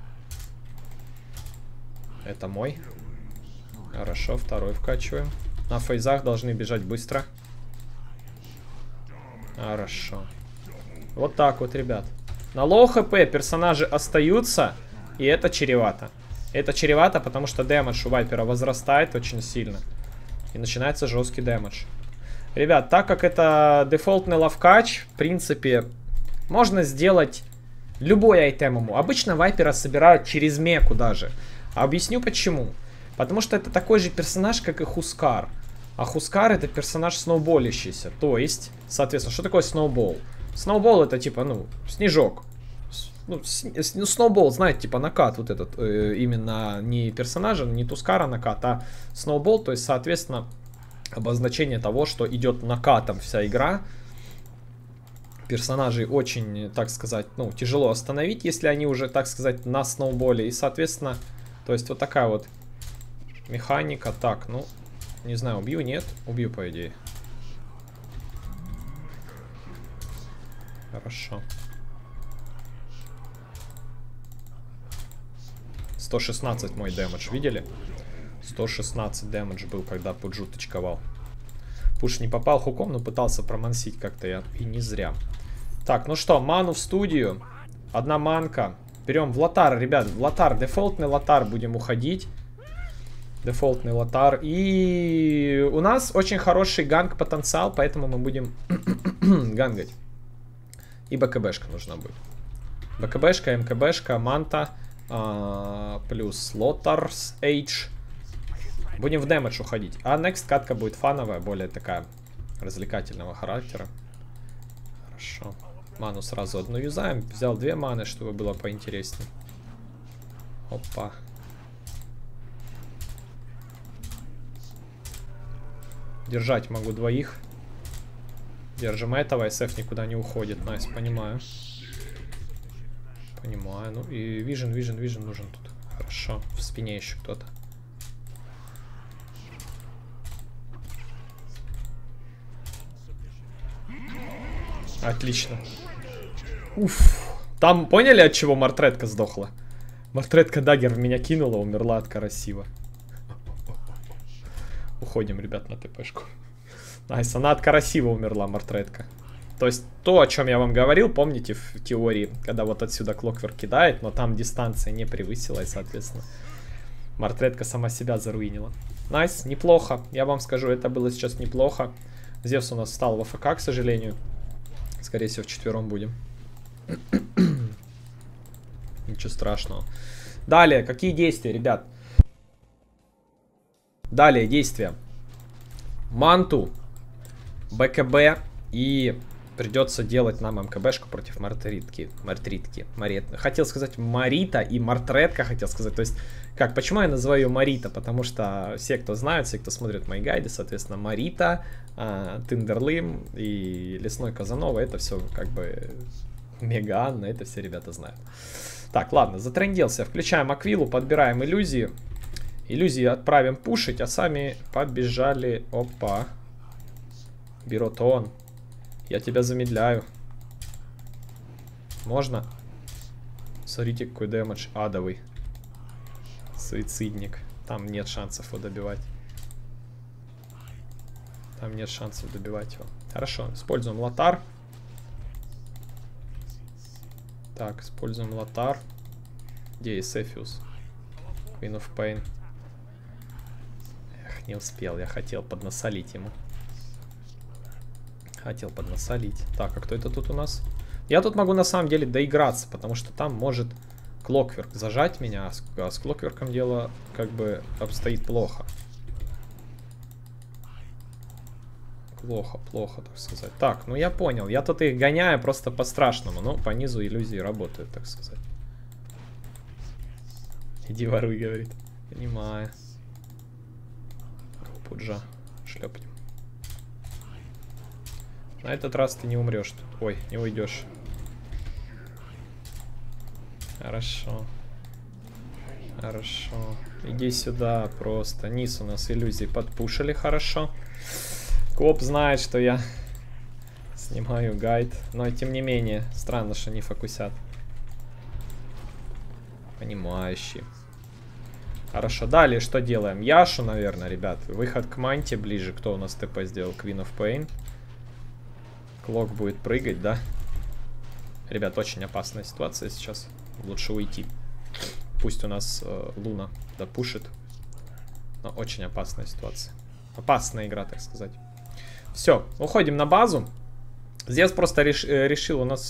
Это мой. Хорошо, второй вкачиваем. На фейзах должны бежать быстро. Хорошо. Вот так вот, ребят. На лоу хп персонажи остаются, и это чревато. Это чревато, потому что дэмэдж у вайпера возрастает очень сильно. И начинается жесткий дэмэдж. Ребят, так как это дефолтный лавкач, в принципе, можно сделать любой айтем ему. Обычно вайпера собирают через меку даже. Объясню почему. Потому что это такой же персонаж, как и Хускар. А Хускар это персонаж сноуболящийся. То есть, соответственно, что такое сноубол? Сноубол это типа, ну, снежок. Ну, сноубол, знаете, типа накат вот этот. Именно не персонажа, не Тускара накат, а сноубол. То есть, соответственно, обозначение того, что идет накатом вся игра. Персонажей очень, так сказать, ну, тяжело остановить, если они уже, так сказать, на сноуболе. И, соответственно, то есть вот такая вот механика. Так, ну, не знаю, убью, нет? Убью, по идее. Хорошо. 116 мой дэмэдж, видели? 116 дэмэдж был, когда Пуджу тычковал. Пуш не попал хуком, но пытался промансить как-то я. И не зря. Так, ну что, ману в студию. Одна манка. Берем в лотар, ребят. В лотар, дефолтный лотар будем уходить. Дефолтный лотар. И у нас очень хороший ганг потенциал, поэтому мы будем гангать. И БКБшка нужна будет. БКБшка, МКБшка, манта. Плюс лотарс, H. Будем в дэмэдж уходить. А next катка будет фановая, более такая развлекательного характера. Хорошо. Ману сразу одну юзаем. Взял 2 маны, чтобы было поинтереснее. Опа. Держать могу 2. Держим этого, SF никуда не уходит. Найс, понимаю. Понимаю. Ну и вижен нужен тут. Хорошо. В спине еще кто-то. Отлично. Уф. Там поняли, от чего Мартретка сдохла? Мартретка дагер в меня кинула, умерла от красиво. Уходим, ребят, на ТПшку. Найс, она от красиво умерла, Мартредка. То есть то, о чем я вам говорил, помните в теории, когда вот отсюда Клокверк кидает, но там дистанция не превысила, и, соответственно, Мартредка сама себя заруинила. Найс, неплохо. Я вам скажу, это было сейчас неплохо. Зевс у нас встал в АФК, к сожалению. Скорее всего, вчетвером будем. Ничего страшного. Далее, какие действия, ребят? Далее, действия. Манту, БКБ и придется делать нам МКБшку против Мартритки. Хотел сказать Марита и Мартредка, хотел сказать. То есть, как, почему я называю ее Марита? Потому что все, кто знают, все, кто смотрит мои гайды, соответственно, Марита, Тиндерлим и Лесной Казанова, это все как бы Мега Анна, это все ребята знают. Так, ладно, затрендился. Включаем Аквилу, подбираем иллюзии. Иллюзии отправим пушить, а сами побежали. Опа. Биротон. Я тебя замедляю. Можно? Смотрите, какой дэмэдж адовый. Суицидник. Там нет шансов его добивать. Там нет шансов добивать его. Хорошо, используем Лотар. Так, используем Лотар. Где есть Эфиус? Queen of Pain. Эх, не успел, я хотел поднасолить ему. Хотел поднасолить. Так, а кто это тут у нас? Я тут могу на самом деле доиграться, потому что там может Клокверк зажать меня, а с Клокверком дело как бы обстоит плохо. Плохо, так сказать. Так, ну я понял. Я тут их гоняю просто по-страшному. Ну, по низу иллюзии работают, так сказать. Иди воруй, говорит. Понимаю. Пуджа. Шлепнем. На этот раз ты не умрешь тут. Ой, не уйдешь. Хорошо. Хорошо. Иди сюда просто. Низ у нас иллюзии подпушили хорошо. Коп знает, что я снимаю гайд. Но тем не менее, странно, что не фокусят. Понимающий. Хорошо, далее что делаем? Яшу, наверное, ребят. Выход к манте ближе. Кто у нас ТП сделал? Queen of Pain. Клок будет прыгать, да? Ребят, очень опасная ситуация сейчас. Лучше уйти. Пусть у нас Луна допушит. Но очень опасная ситуация. Опасная игра, так сказать. Все, уходим на базу. Зевс просто решил у нас...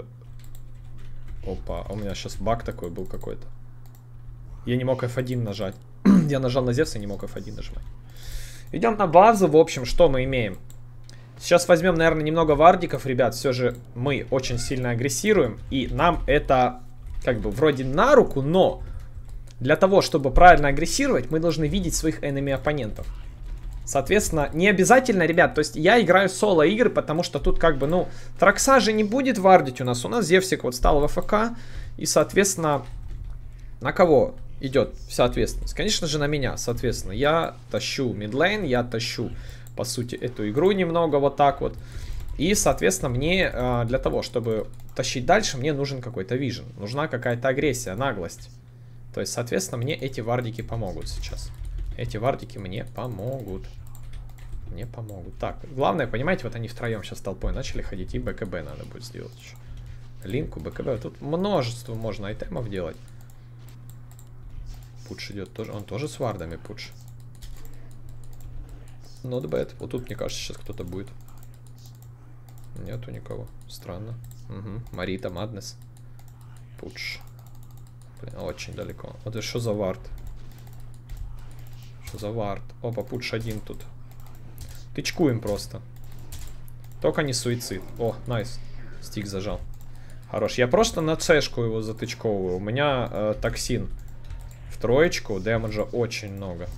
Опа, у меня сейчас баг такой был какой-то. Я не мог F1 нажать. Я нажал на Зевса и не мог F1 нажимать. Идем на базу. В общем, что мы имеем? Сейчас возьмем, наверное, немного вардиков, ребят. Все же мы очень сильно агрессируем. И нам это как бы вроде на руку, но для того, чтобы правильно агрессировать, мы должны видеть своих enemy-оппонентов. Соответственно, не обязательно, ребят, то есть я играю соло-игры, потому что тут как бы, ну, Тракса же не будет вардить у нас. У нас Зевсик вот стал в АФК, и, соответственно, на кого идет вся ответственность? Конечно же, на меня, соответственно. Я тащу мидлейн, я тащу, по сути, эту игру немного вот так вот. И, соответственно, мне для того, чтобы тащить дальше, мне нужен какой-то вижен. Нужна какая-то агрессия, наглость. То есть, соответственно, мне эти вардики помогут сейчас. Эти вардики мне помогут. Мне помогут. Так, главное, понимаете, вот они втроем сейчас толпой начали ходить, и БКБ надо будет сделать еще. Линку, БКБ. Тут множество можно айтемов делать. Пудж идет тоже. Он тоже с вардами, Пудж. Not bad. Вот тут, мне кажется, сейчас кто-то будет. Нету никого. Странно. Угу. Марита, Маднес. Пудж. Блин, очень далеко. Вот это что за вард? Что за вард? Опа, Пудж один тут. Тычкуем просто. Только не суицид. О, найс. Стик зажал. Хорош. Я просто на цешку его затычковываю. У меня токсин в троечку. Дэмэджа очень много.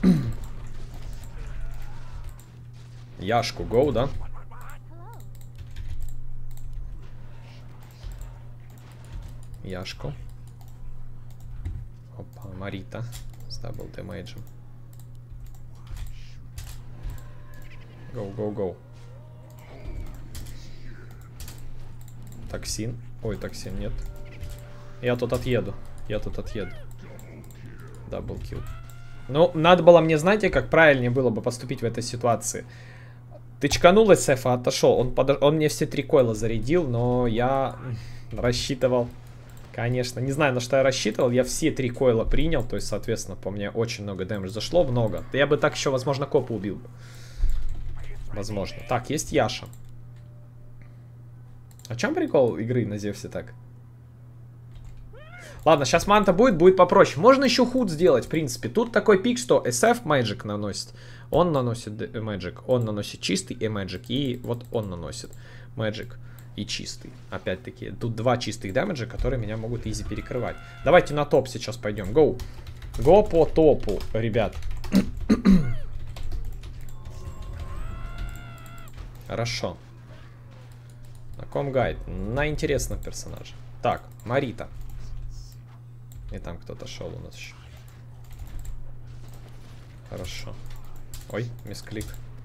Яшку, гоу, да? Яшку. Опа, Марита. С дабл дэмэджем. Гоу, гоу, гоу. Токсин. Ой, токсин нет. Я тут отъеду. Я тут отъеду. Даблкил. Ну, надо было мне, знаете, как правильнее было бы поступить в этой ситуации. Тычканул СФ, отошел. Он мне все 3 койла зарядил, но я рассчитывал... Конечно, не знаю, на что я рассчитывал. Я все 3 койла принял, то есть, соответственно, по мне очень много дэмэдж зашло, много. Я бы так еще, возможно, копа убил. Возможно. Так, есть Яша. А в чем прикол игры на Зевсе так? Ладно, сейчас манта будет попроще. Можно еще худ сделать, в принципе. Тут такой пик, что SF Magic наносит. Он наносит Magic, он наносит чистый и Magic. И вот он наносит Magic и чистый. Опять-таки, тут 2 чистых дэмэджа, которые меня могут изи перекрывать. Давайте на топ сейчас пойдем. Гоу. Го по топу, ребят. Хорошо. На ком гайд? На интересном персонаже. Так, Марита. И там кто-то шел у нас еще. Хорошо. Ой, мисклик.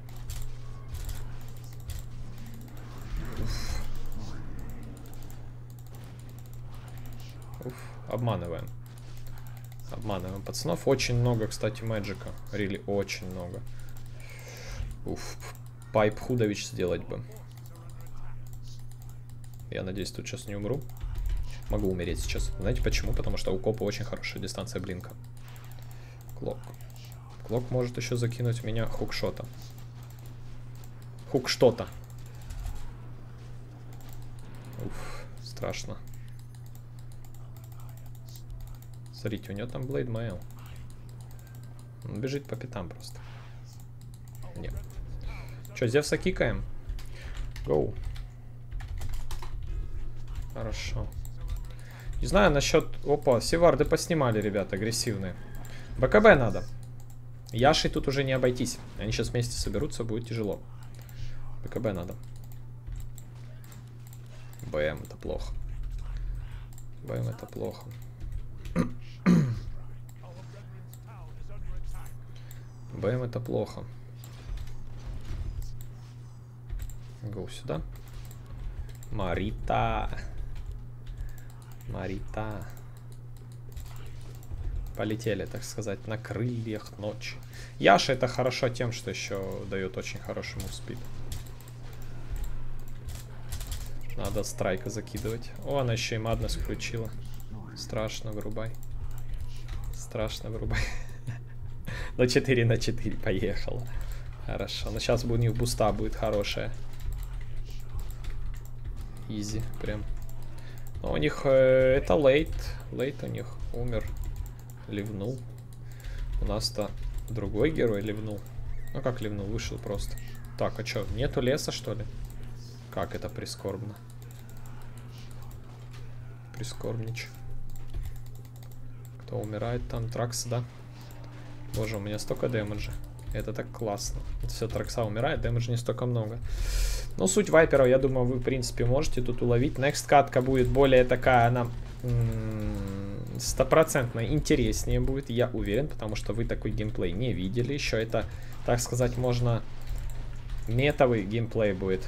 Уф, обманываем. Обманываем пацанов. Очень много, кстати, мэджика. Рили, очень много. Уф, пайп Худович сделать бы. Я надеюсь, тут сейчас не умру. Могу умереть сейчас. Знаете почему? Потому что у копа очень хорошая дистанция блинка. Клок. Клок может еще закинуть в меня хукшота. Хук что-то. Уф, страшно. Смотрите, у него там Blade Mail. Он бежит по пятам просто. Нет. Че, Зевса кикаем? Гоу. Хорошо. Не знаю насчет... Опа, севарды поснимали, ребята, агрессивные. БКБ надо. Яшей тут уже не обойтись. Они сейчас вместе соберутся, будет тяжело. БКБ надо. БМ это плохо. БМ это плохо. БМ это плохо. Гоу сюда. Марита. Марита. Полетели, так сказать, на крыльях ночи. Яша это хорошо тем, что еще дает очень хороший мувспид. Надо страйка закидывать. О, она еще и Маднес включила. Страшно, вырубай. Страшно, вырубай. Ну 4 на 4 поехала. Хорошо. Но сейчас у них буста будет хорошая. Изи прям. Но у них это лейт. Лейт у них умер. Ливнул. У нас-то другой герой ливнул. Ну как ливнул? Вышел просто. Так, а что, нету леса, что ли? Как это прискорбно. Прискорбнич. Кто умирает там? Тракс, да? Боже, у меня столько дэмэджа. Это так классно. Все, Тракса умирает, дэмэджа не столько много. Но суть вайперов, я думаю, вы, в принципе, можете тут уловить. Next катка будет более такая, она... 100% интереснее будет, я уверен, потому что вы такой геймплей не видели. Еще это, так сказать, можно... Метовый геймплей будет.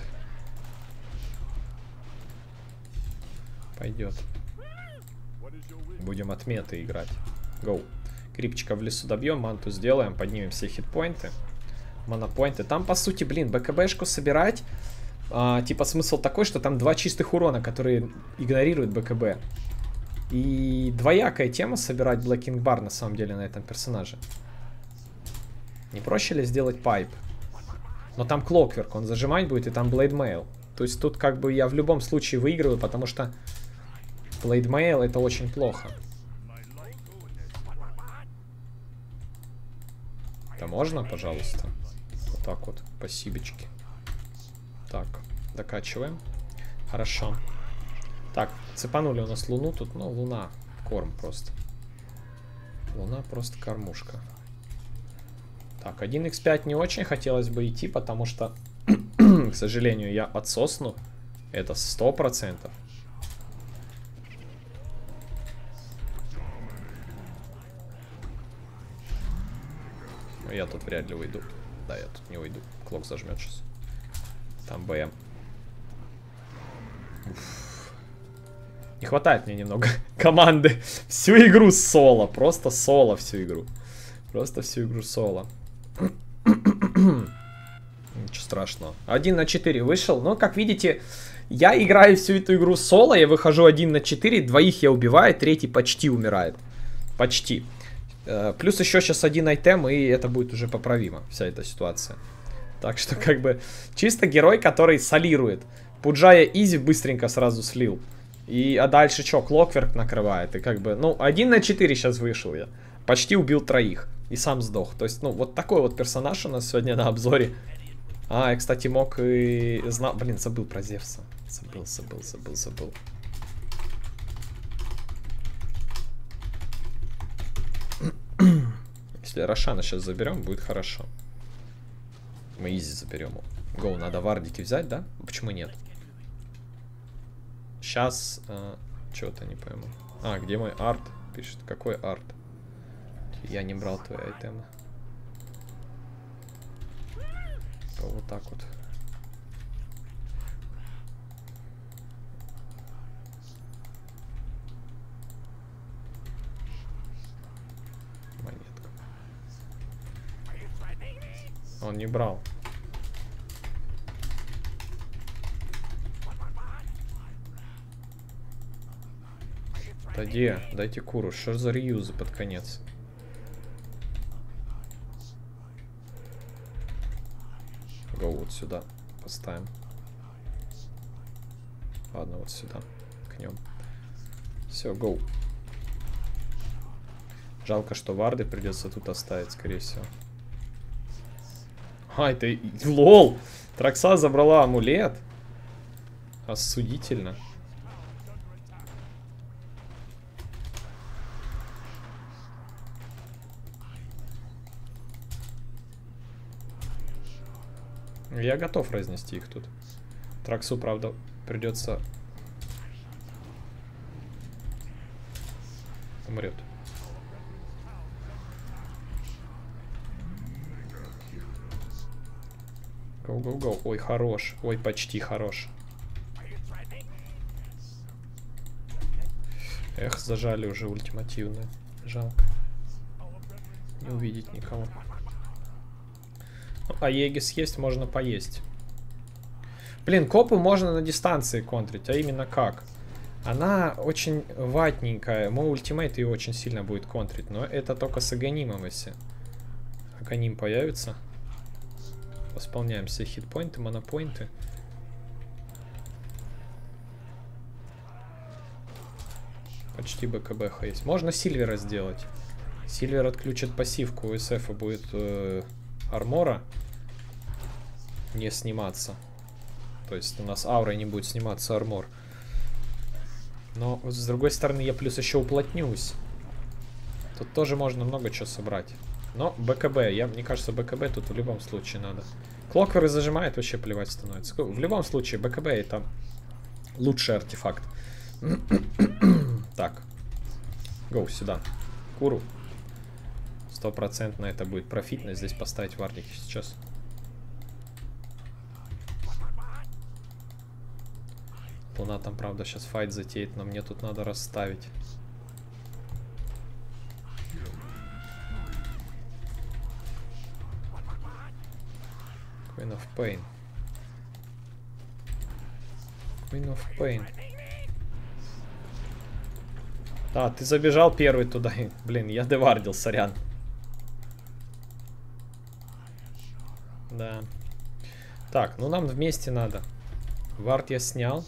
Пойдет. Будем от меты играть. Гоу. Крипчика в лесу добьем, манту сделаем, поднимем все хитпоинты, монопоинты. Там, по сути, блин, БКБшку собирать, типа смысл такой, что там 2 чистых урона, которые игнорируют БКБ. И двоякая тема собирать Blacking Bar, на самом деле, на этом персонаже. Не проще ли сделать пайп? Но там Clockwork, он зажимать будет, и там Blade Mail. То есть тут как бы я в любом случае выигрываю, потому что Blade Mail это очень плохо. Это можно, пожалуйста? Вот так вот, спасибочки. Так, докачиваем. Хорошо. Так, цепанули у нас луну тут, ну, луна, корм просто. Луна просто кормушка. Так, 1х5 не очень хотелось бы идти, потому что, к сожалению, я отсосну. Это 100%. Я тут вряд ли уйду. Да, я тут не уйду. Клок зажмет сейчас. Там БМ. Не хватает мне немного команды. Всю игру соло. Просто соло всю игру. Просто всю игру соло. Ничего страшного. 1 на 4 вышел. Но, как видите, я играю всю эту игру соло. Я выхожу 1 на 4. Двоих я убиваю, третий почти умирает. Почти. Плюс еще сейчас 1 айтем, и это будет уже поправимо. Вся эта ситуация. Так что, как бы, чисто герой, который солирует. Пуджая изи быстренько сразу слил. А дальше что? Клокверк накрывает. И как бы, ну, 1 на 4 сейчас вышел я. Почти убил троих. И сам сдох. То есть, ну, вот такой вот персонаж у нас сегодня на обзоре. Я, кстати, мог и... Блин, забыл про Зевса. Забыл. Если Рошана сейчас заберем, будет хорошо. Мы изи заберем. Гоу, надо вардики взять, да? Почему нет? Сейчас... Чего-то не пойму. Где мой арт? Пишет. Какой арт? Я не брал твои айтемы. Вот так вот. Монетка. Он не брал. Да где? Дайте куру. Что за реюзы под конец? Го вот сюда поставим. Ладно, вот сюда. Кнем. Все, гоу. Жалко, что варды придется тут оставить, скорее всего. Это... Лол! Тракса забрала амулет. Осудительно. Я готов разнести их тут. Траксу, правда, придется... Умрет. Гоу-гоу-гоу. Ой, хорош. Ой, почти хорош. Эх, зажали уже ультимативную. Жалко. Не увидеть никого. А Егис есть, можно поесть. Блин, копу можно на дистанции контрить, а именно как? Она очень ватненькая. Мой ультимейт ее очень сильно будет контрить, но это только с Аганимом, если Аганим появится. Восполняем все хитпоинты, монопоинты. Почти БКБ есть. Можно Сильвера сделать. Сильвер отключит пассивку, у СФ будет армора не сниматься. То есть у нас аурой не будет сниматься армор. Но с другой стороны я плюс еще уплотнюсь. Тут тоже можно много чего собрать. Но БКБ, мне кажется, БКБ тут в любом случае надо. Клокверы зажимает, вообще плевать становится. В любом случае БКБ это лучший артефакт. Так. Гоу, сюда. Куру. 100% это будет профитно здесь поставить вардики сейчас. Луна там, правда, сейчас файт затеет, но мне тут надо расставить. Queen of Pain. Queen of Pain. Да, ты забежал первый туда. Блин, я девардил, сорян. Да. Так, ну нам вместе надо. Вард я снял.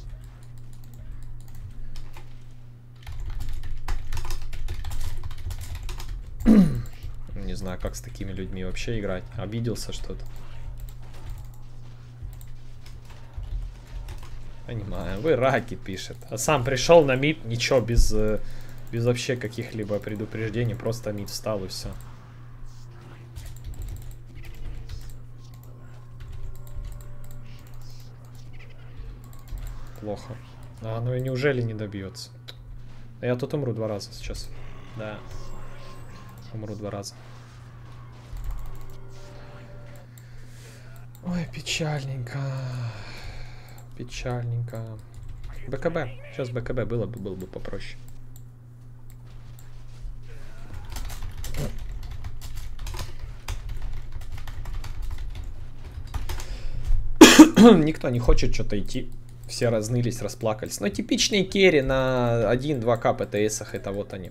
Не знаю, как с такими людьми вообще играть. Обиделся что-то. Понимаю, вы раки, пишет. А сам пришел на мид, ничего, без вообще каких-либо предупреждений. Просто мид встал и все. Плохо. Ну и неужели не добьется? Я тут умру 2 раза сейчас. Да. Умру 2 раза. Ой, печальненько. Печальненько. БКБ. Сейчас БКБ было бы попроще. Никто не хочет что-то идти. Все разнылись, расплакались. Но типичные керри на 1-2к ПТСах, это вот они.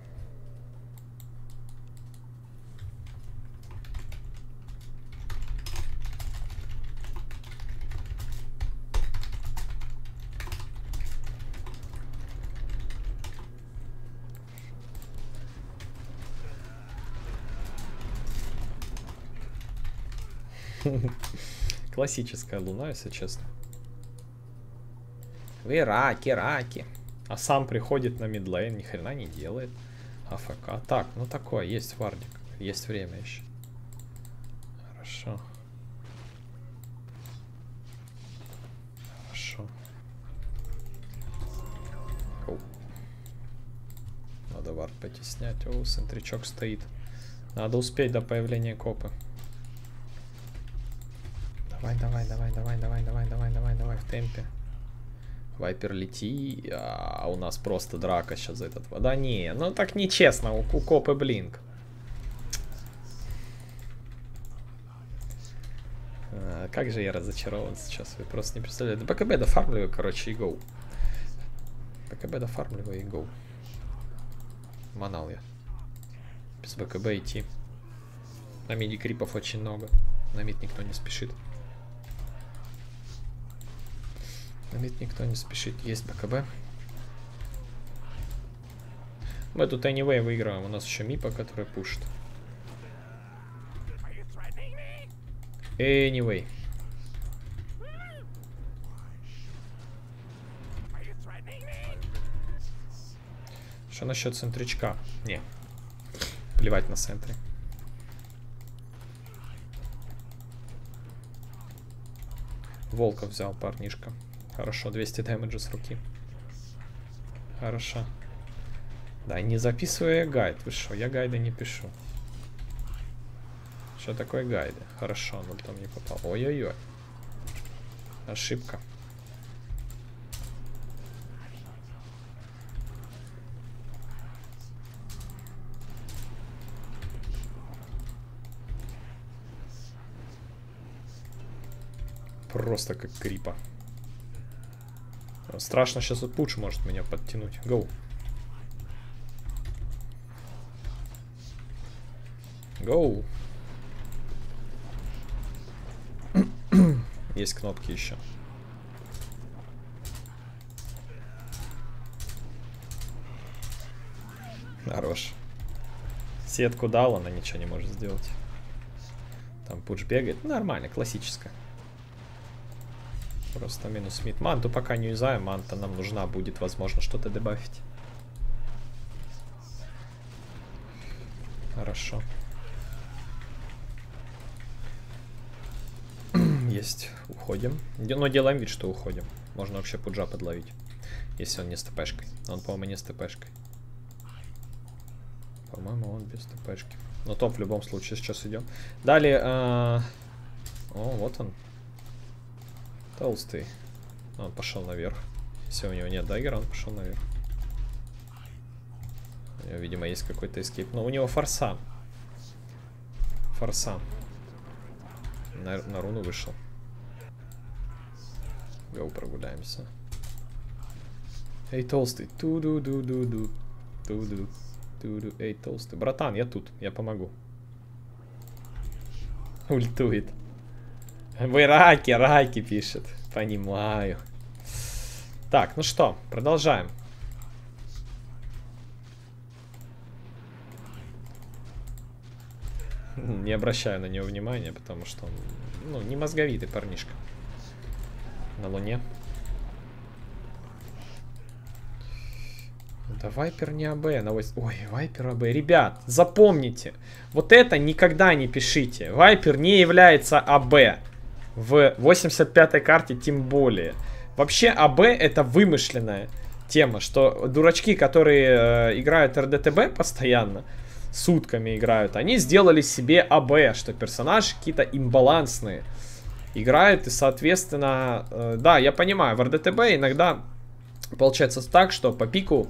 Классическая луна, если честно. Вы раки. А сам приходит на мидлейн, ни хрена не делает. АФК. Так, ну такое, есть вардик. Есть время еще. Хорошо. Хорошо. Оу. Надо вард потеснять. О, центричок стоит. Надо успеть до появления копы. Давай, в темпе. Вайпер, лети. А у нас просто драка сейчас за этот. Да не, ну так нечестно. У копы блинк. Как же я разочарован сейчас. Вы просто не представляете. БКБ дофармливаю, короче, и гоу. БКБ дофармливаю и гоу. Манал я. Без БКБ идти. На миди крипов очень много. На мид никто не спешит. На мид никто не спешит. Есть БКБ. Мы тут anyway выигрываем. У нас еще Мипа, который пушит. Anyway. Что насчет центричка? Не. Плевать на центре. Волка взял парнишка. Хорошо, 200 дэмэджа с руки. Хорошо. Да, не записываю я гайд. Вы что, я гайды не пишу. Что такое гайды? Хорошо, но потом не попал. Ой-ой-ой. Ошибка. Просто как крипа. Страшно, сейчас вот пуч может меня подтянуть. Гоу. Гоу. Есть кнопки еще. Хорош. Сетку дал, она ничего не может сделать. Там пуч бегает. Нормально, классическая. Просто минус мид. Манту пока не юзаем. Манта нам нужна будет, возможно, что-то добавить. Хорошо. Есть. Уходим. Но делаем вид, что уходим. Можно вообще пуджа подловить. Если он не с ТПшкой. Он, по-моему, не с ТПшкой. По-моему, он без ТПшки. Но топ в любом случае. Сейчас идем. Далее. О, вот он. Толстый. Он пошел наверх. Если у него нет даггера, он пошел наверх. У него, видимо, есть какой-то эскейп. Но у него форса. Форса. На руну вышел. Гоу, прогуляемся. Эй, толстый. Ту-ду-ду-ду-ду. Ту-ду. Ту-ду. Эй, толстый. Братан, я тут. Я помогу. Ультует. Вы раки пишет. Понимаю. Так, ну что, продолжаем. Не обращаю на него внимания, потому что он, ну, не мозговитый парнишка. На луне. Да, Вайпер не АБ. Ой, Вайпер АБ. Ребят, запомните. Вот это никогда не пишите. Вайпер не является АБ. В 85-й карте тем более. Вообще АБ это вымышленная тема. Что дурачки, которые играют РДТБ постоянно, сутками играют, они сделали себе АБ. Что персонажи какие-то имбалансные играют. И соответственно, да, я понимаю, в РДТБ иногда получается так, что по пику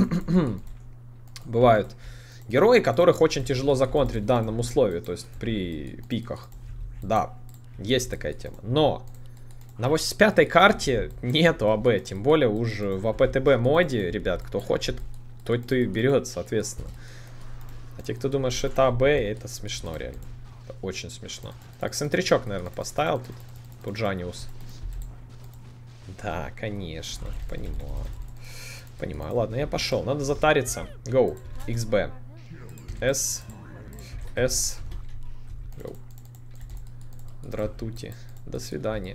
бывают герои, которых очень тяжело законтрить в данном условии. То есть при пиках. Да, есть такая тема. Но На 85-й карте нету АБ, тем более уже в АПТБ моде, ребят, кто хочет, тот и берет, соответственно. А те, кто думает, что это АБ, это смешно реально. Это очень смешно. Так, центричок, наверное, поставил тут. Пуджаниус. Да, конечно, понимаю. Понимаю. Ладно, я пошел. Надо затариться. Go. XB. S. S. Go. Дратути. До свидания.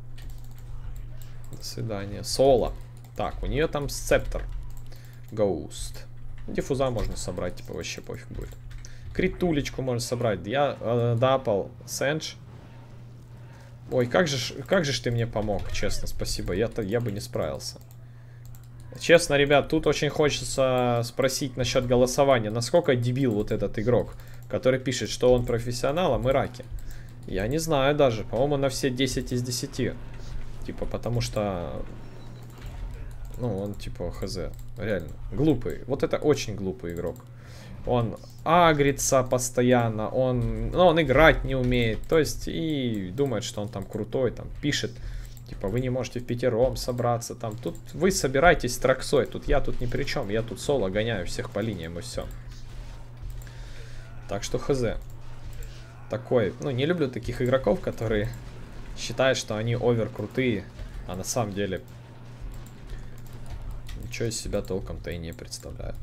До свидания. Соло. Так, у нее там сцептор. Ghost. Диффуза можно собрать, типа вообще пофиг будет. Критулечку можно собрать. Я дапал. Сэндж. Ой, как же ты мне помог, честно, спасибо. Я бы не справился. Честно, ребят, тут очень хочется спросить насчет голосования. Насколько дебил вот этот игрок, который пишет, что он профессионал, а мы раки. Я не знаю даже. По-моему, на все 10 из 10. Типа, потому что... Ну, он типа хз. Реально. Глупый. Вот это очень глупый игрок. Он агрится постоянно. Он играть не умеет. То есть, и думает, что он там крутой. Там пишет. Типа, вы не можете впятером собраться. Там, тут вы собираетесь с Траксой. Тут я тут ни при чем. Я тут соло гоняю всех по линиям и все. Так что хз. Такой. Ну, не люблю таких игроков, которые считают, что они овер крутые. А на самом деле... Ничего из себя толком-то и не представляют.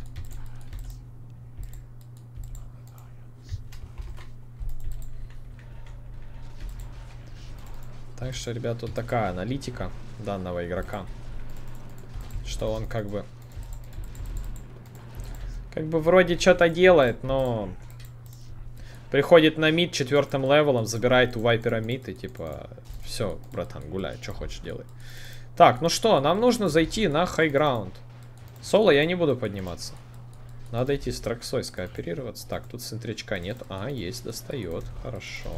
Так что, ребят, вот такая аналитика данного игрока. Что он как бы вроде что-то делает, но приходит на мид 4-м левелом, забирает у Вайпера мид и типа, все, братан, гуляй, что хочешь делай. Так, ну что, нам нужно зайти на хайграунд. Соло я не буду подниматься. Надо идти с Траксой скооперироваться. Так, тут центричка нет. А, есть, достает. Хорошо.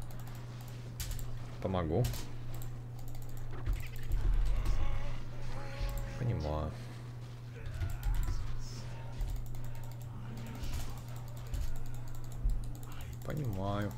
Помогу. Понимаю. Понимаю.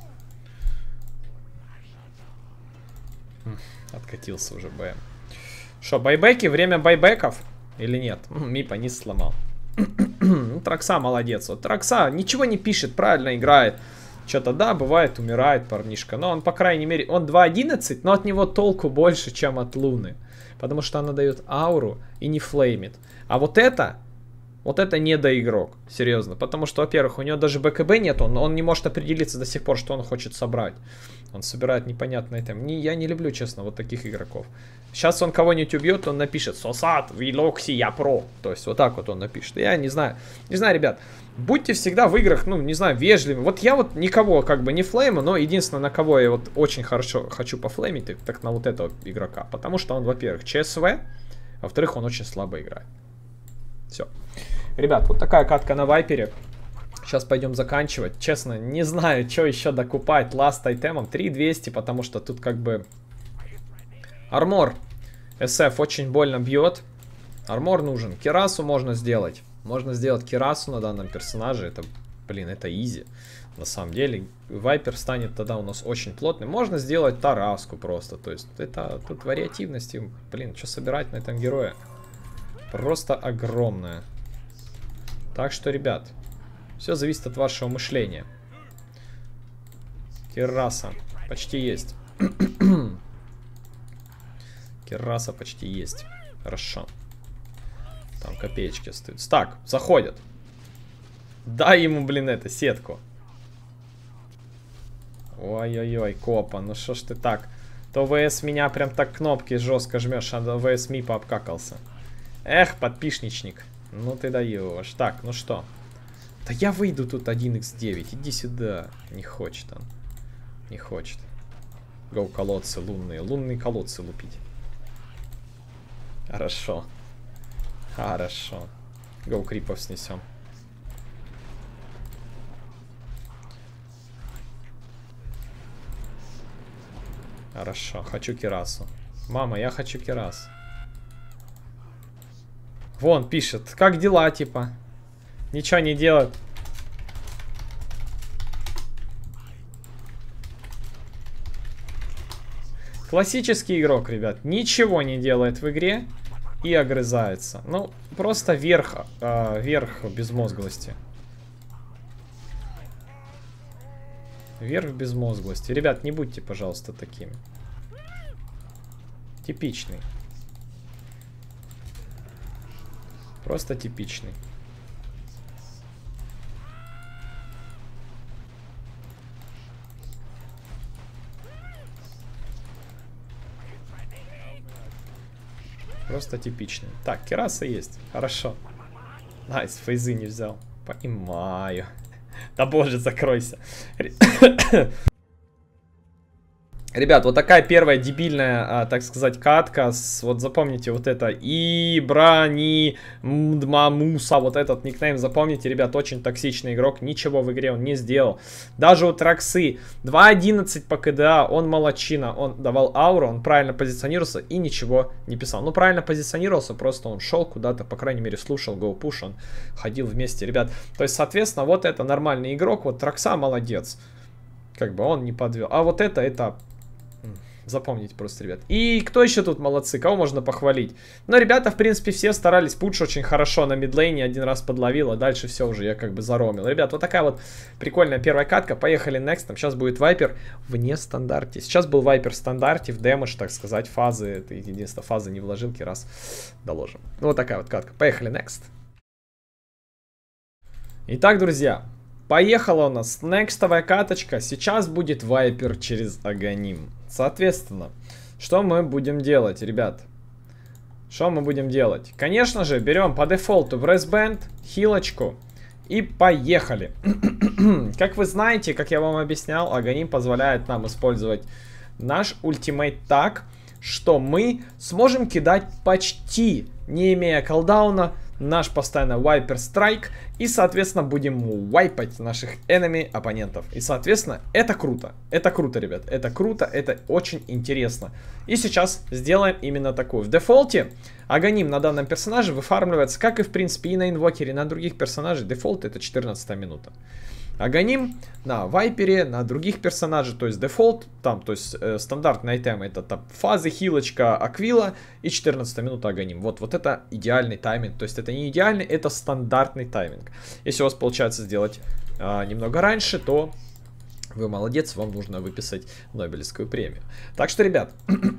Откатился уже БМ. Что, байбеки? Время байбеков? Или нет? Мипа не сломал. Тракса молодец. Вот Тракса ничего не пишет, правильно играет. Что-то, да, бывает, умирает парнишка. Но он, по крайней мере, он 2.11, но от него толку больше, чем от Луны. Потому что она дает ауру и не флеймит. А вот это недоигрок. Серьезно. Потому что, во-первых, у него даже БКБ нет. Он не может определиться до сих пор, что он хочет собрать. Он собирает непонятное там. Я не люблю, честно, вот таких игроков. Сейчас он кого-нибудь убьет, он напишет «Сосад, Вилокси, я про». То есть вот так вот он напишет. Я не знаю. Не знаю, ребят. Будьте всегда в играх, ну, не знаю, вежливыми. Вот я вот никого как бы не флейму, но единственное, на кого я вот очень хорошо хочу пофлеймить, так на вот этого игрока. Потому что он, во-первых, ЧСВ, а во-вторых, он очень слабо играет. Все. Ребят, вот такая катка на Вайпере. Сейчас пойдем заканчивать. Честно, не знаю, что еще докупать ласт айтемом. 3200, потому что тут как бы... Армор. SF очень больно бьет. Армор нужен. Кирасу можно сделать. Можно сделать кирасу на данном персонаже. Это, блин, это изи. На самом деле, Вайпер станет тогда у нас очень плотным. Можно сделать тараску просто. То есть, это тут вариативности. Блин, что собирать на этом герое? Просто огромное. Так что, ребят, все зависит от вашего мышления. Кираса почти есть. Кираса почти есть. Хорошо. Там копеечки остаются. Так, заходят. Дай ему, блин, это, сетку. Ой-ой-ой, копа, ну что ж ты так? То ВС меня прям так кнопки жестко жмешь, а ВС Мипа обкакался. Эх, подпишничник. Ну ты даешь. Так, ну что? Да я выйду тут 1х9. Иди сюда. Не хочет он. Не хочет. Гоу, колодцы лунные. Лунные колодцы лупить. Хорошо. Хорошо. Гоу, крипов снесем. Хорошо. Хочу кирасу. Мама, я хочу кирасу. Вон, пишет. Как дела, типа? Ничего не делает. Классический игрок, ребят. Ничего не делает в игре и огрызается. Ну, просто верх безмозглости. Верх безмозглости. Ребят, не будьте, пожалуйста, такими. Типичный. Просто типичный. Просто типичный. Так, кераса есть. Хорошо. Найс, фейзы не взял. Понимаю. Да боже, закройся. Ребят, вот такая первая дебильная, так сказать, катка. Вот запомните вот это. Ибрани Мамуса. Вот этот никнейм запомните, ребят. Очень токсичный игрок. Ничего в игре он не сделал. Даже у Траксы 2.11 по КДА. Он молодчина. Он давал ауру. Он правильно позиционировался и ничего не писал. Ну, правильно позиционировался. Просто он шел куда-то, по крайней мере, слушал Go Push. Он ходил вместе, ребят. То есть, соответственно, вот это нормальный игрок. Вот Тракса молодец. Как бы он не подвел. А вот это... Запомните просто, ребят. И кто еще тут молодцы? Кого можно похвалить? Ну, ребята, в принципе, все старались. Пудж очень хорошо на мидлейне один раз подловил, а дальше все уже я как бы заромил. Ребят, вот такая вот прикольная первая катка. Поехали next. Сейчас будет Вайпер вне стандарте. Сейчас был Вайпер в стандарте, в дэмэдж, так сказать, фазы. Это единственная фаза не вложилки, раз доложим. Ну, вот такая вот катка. Поехали next. Итак, друзья, поехала у нас некстовая каточка. Сейчас будет Вайпер через Аганим. Соответственно, что мы будем делать, ребят? Что мы будем делать? Конечно же, берем по дефолту в Wristband, хилочку и поехали. Как вы знаете, как я вам объяснял, Аганим позволяет нам использовать наш ультимейт так, что мы сможем кидать почти, не имея колдауна, наш постоянно Viper Strike. И, соответственно, будем вайпать наших enemy оппонентов. И, соответственно, это круто. Это круто, ребят. Это круто, это очень интересно. И сейчас сделаем именно такую. В дефолте Аганим на данном персонаже выфармливается, как и, в принципе, и на инвокере, и на других персонажей. Дефолт это 14 минута. Аганим на вайпере, на других персонажей, то есть дефолт, там, то есть стандартные айтемы, это там, фазы, хилочка, аквила и 14 минута Аганим. Вот это идеальный тайминг, то есть это не идеальный, это стандартный тайминг. Если у вас получается сделать немного раньше, то вы молодец, вам нужно выписать Нобелевскую премию. Так что, ребят,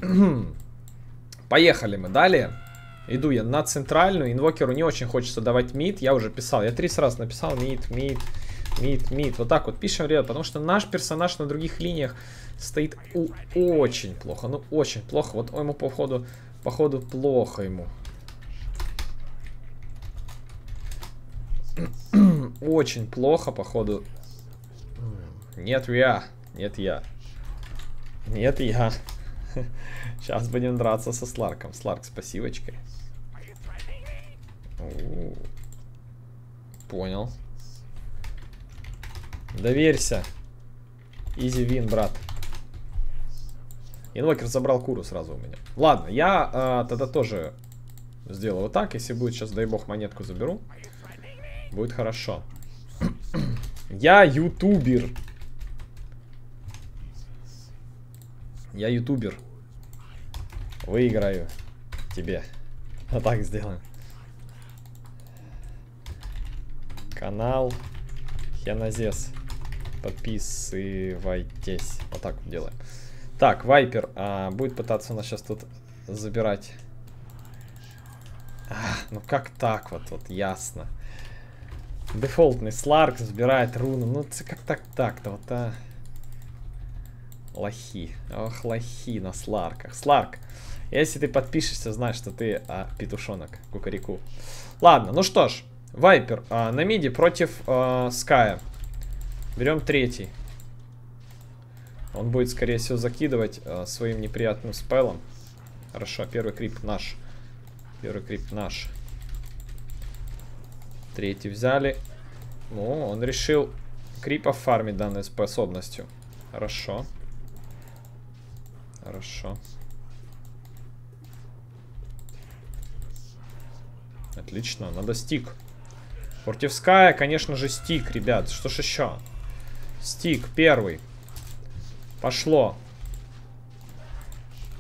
поехали мы далее. Иду я на центральную, инвокеру не очень хочется давать мид, я уже писал, я 30 раз написал мид. Вот так вот пишем, ребят, потому что наш персонаж на других линиях стоит очень плохо. Ну, очень плохо. Вот ему, походу, плохо ему. Очень плохо, походу. Нет я. Сейчас будем драться со Сларком. Сларк с пассивочкой. Понял. Доверься. Изи вин, брат. Инвокер забрал куру сразу у меня. Ладно, я тогда тоже сделаю вот так. Если будет сейчас, дай бог, монетку заберу, будет хорошо. Я ютубер. Я ютубер. Выиграю тебе. Вот так сделаем. Канал Хеназес. Подписывайтесь. Вот так вот делаем. Так, Вайпер будет пытаться у нас сейчас тут забирать. Ну как так вот, ясно. Дефолтный Сларк забирает руну. Ну как так-то вот, Лохи. Ох, лохи на Сларках. Сларк, если ты подпишешься, знаешь, что ты петушонок. Кукареку. Ладно, ну что ж. Вайпер на миде против Ская. Берем третий. Он будет, скорее всего, закидывать своим неприятным спеллом. Хорошо, первый крип наш. Третий взяли. Ну, он решил крипов фармить данной способностью. Хорошо. Отлично, надо стик. Против Ская, конечно же, стик, ребят. Что ж еще? Стик первый. Пошло.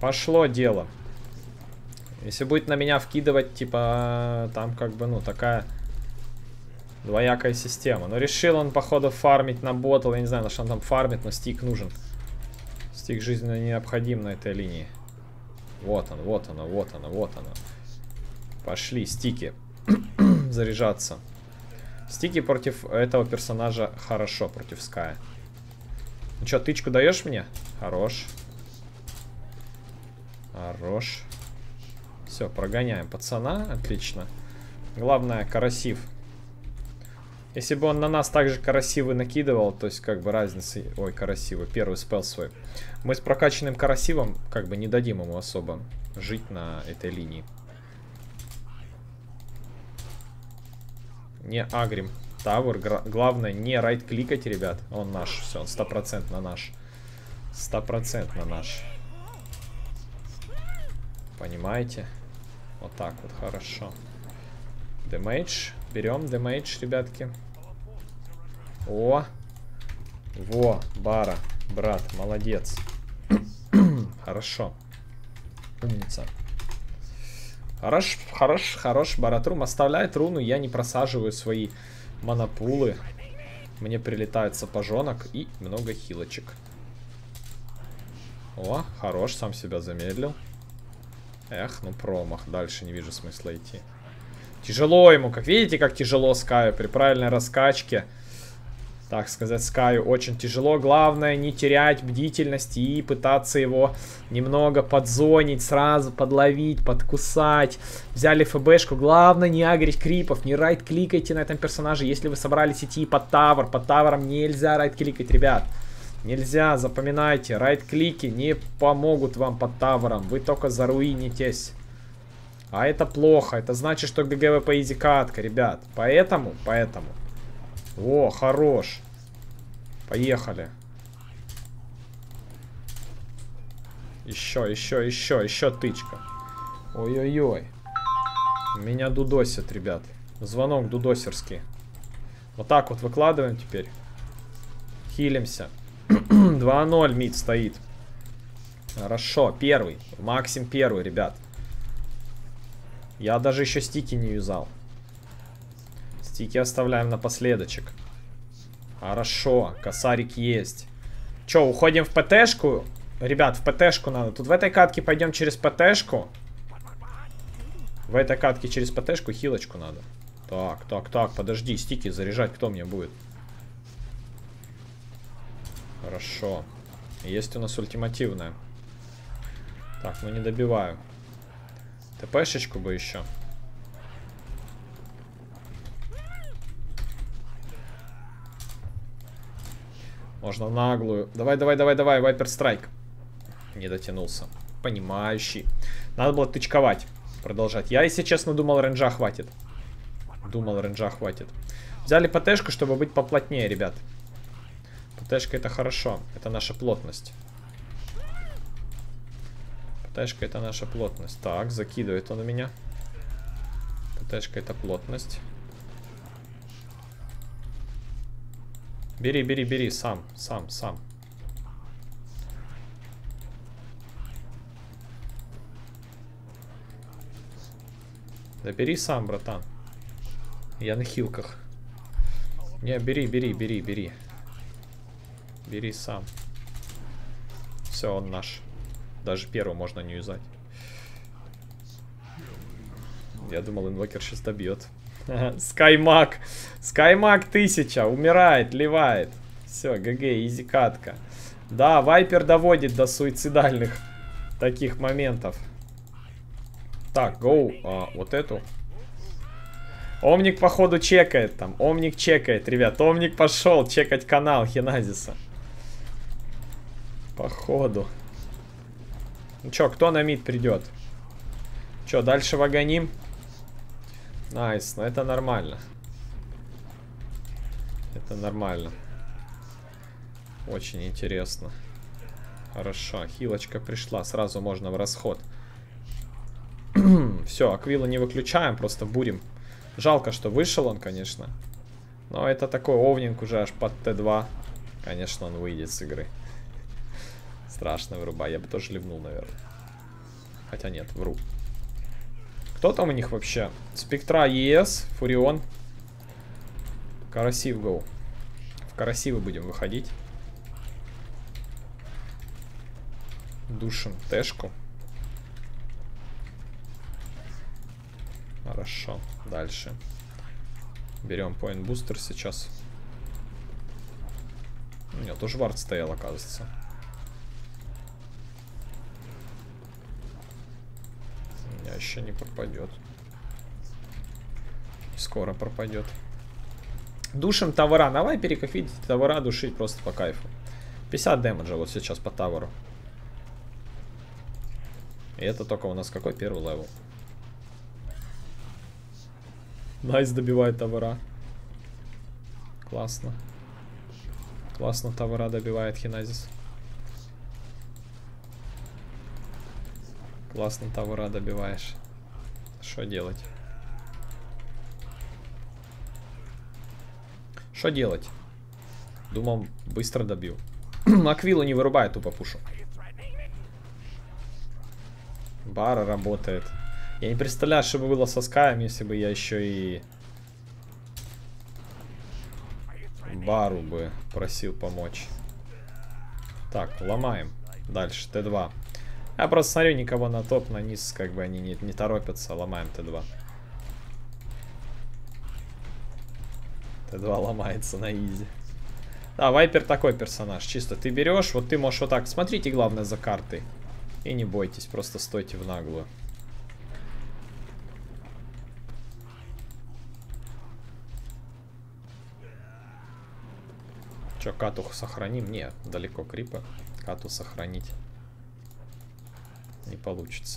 Пошло дело. Если будет на меня вкидывать, типа, там как бы, ну, такая двоякая система. Но решил он, походу, фармить на ботл. Я не знаю, на что он там фармит, но стик нужен. Стик жизненно необходим на этой линии. Вот он, вот оно, вот оно, вот оно. Пошли стики заряжаться. Стики против этого персонажа хорошо, против Ская. Ну что, тычку даешь мне? Хорош. Хорош. Все, прогоняем пацана. Отлично. Главное, карасив. Если бы он на нас также карасивы накидывал, то есть как бы разницы... Ой, карасивы. Первый спел свой. Мы с прокачанным карасивом как бы не дадим ему особо жить на этой линии. Не агрим тавер. Главное не райт-кликать, ребят. Он наш. Все, он 100% наш. 100% наш. Понимаете? Вот так вот, хорошо. Дэмэдж. Берем дэмэдж, ребятки. О! Во, бара. Брат, молодец. Хорошо. Умница. Хорош, хорош, хорош. Баратрум оставляет руну. Я не просаживаю свои монопулы. Мне прилетает сапожонок и много хилочек. О, хорош, сам себя замедлил. Эх, ну промах. Дальше не вижу смысла идти. Тяжело ему. Как видите, как тяжело Скаю при правильной раскачке. Так сказать, Скаю очень тяжело. Главное не терять бдительность и пытаться его немного подзонить, сразу подловить, подкусать. Взяли ФБшку. Главное не агрить крипов, не райт-кликайте на этом персонаже. Если вы собрались идти под тавер, под тавером нельзя райт-кликать, ребят. Нельзя, запоминайте, райт-клики не помогут вам под тавером. Вы только заруинитесь. А это плохо. Это значит, что ГГВ по изи катка, ребят. Поэтому. О, хорош. Поехали. Еще тычка. Ой-ой-ой. Меня дудосят, ребят. Звонок дудосерский. Вот так вот выкладываем теперь. Хилимся. 2-0 мид стоит. Хорошо, первый. Максим первый, ребят. Я даже еще стики не юзал. Стики оставляем напоследочек. Хорошо, косарик есть. Че, уходим в ПТшку? Ребят, в ПТшку надо. Тут в этой катке пойдем через ПТшку. В этой катке через ПТшку хилочку надо. Так, подожди, стики заряжать кто мне будет? Хорошо. Есть у нас ультимативная. Так, ну не добиваю. ТПшечку бы еще. Можно в наглую. Давай, Вайпер Страйк. Не дотянулся. Понимающий. Надо было тычковать. Продолжать. Я, если честно, думал, ренджа хватит. Взяли ПТшку, чтобы быть поплотнее, ребят. ПТшка это хорошо. Это наша плотность. ПТшка это наша плотность. Так, закидывает он у меня. ПТшка это плотность. Бери, сам. Да бери сам, братан. Я на хилках. Не, бери. Бери сам. Все, он наш. Даже первый можно не юзать. Я думал, инвокер сейчас добьет. Скаймак. Скаймак 1000. Умирает, ливает. Все, ГГ, изи катка. Да, Вайпер доводит до суицидальных таких моментов. Так, гоу. Вот эту. Омник, походу, чекает там. Омник чекает, ребят. Омник пошел чекать канал Хеназиса. Походу. Ну чё, кто на мид придет? Чё, дальше вагоним? Найс, ну это нормально. Это нормально. Очень интересно. Хорошо, хилочка пришла. Сразу можно в расход. Все, Аквилу не выключаем, просто бурим. Жалко, что вышел он, конечно. Но это такой овнинг уже аж под Т2. Конечно, он выйдет с игры. Страшно вырубай. Я бы тоже ливнул, наверное. Хотя нет, вру. Кто там у них вообще? Спектра ЕС, Фурион. Карасив гоу. В Карасивы будем выходить. Душим Тэшку. Хорошо. Дальше. Берем Point Booster сейчас. Нет, тоже вард стоял, оказывается. У меня еще не пропадет. Скоро пропадет. Душим тавара. На вайпере, как видите, тавара душить просто по кайфу. 50 дэмэджа вот сейчас по тавару. И это только у нас какой первый левел? Найс добивает тавара. Классно. Классно тавара добивает Хиназис. Классно тавара добиваешь. Что делать? Что делать? Думал, быстро добил. Аквилу не вырубает, тупо пушу. Бара работает. Я не представляю, что бы было со Скаем, если бы я еще и Бару бы просил помочь. Так, ломаем. Дальше, Т2. Я просто смотрю, никого на топ, на низ, как бы они не торопятся. Ломаем Т2. Т2 ломается на изи. Да, Вайпер такой персонаж. Чисто ты берешь, вот ты можешь вот так. Смотрите, главное, за картой. И не бойтесь, просто стойте в наглую. Че, кату сохраним? Не, далеко крипа. Кату сохранить не получится.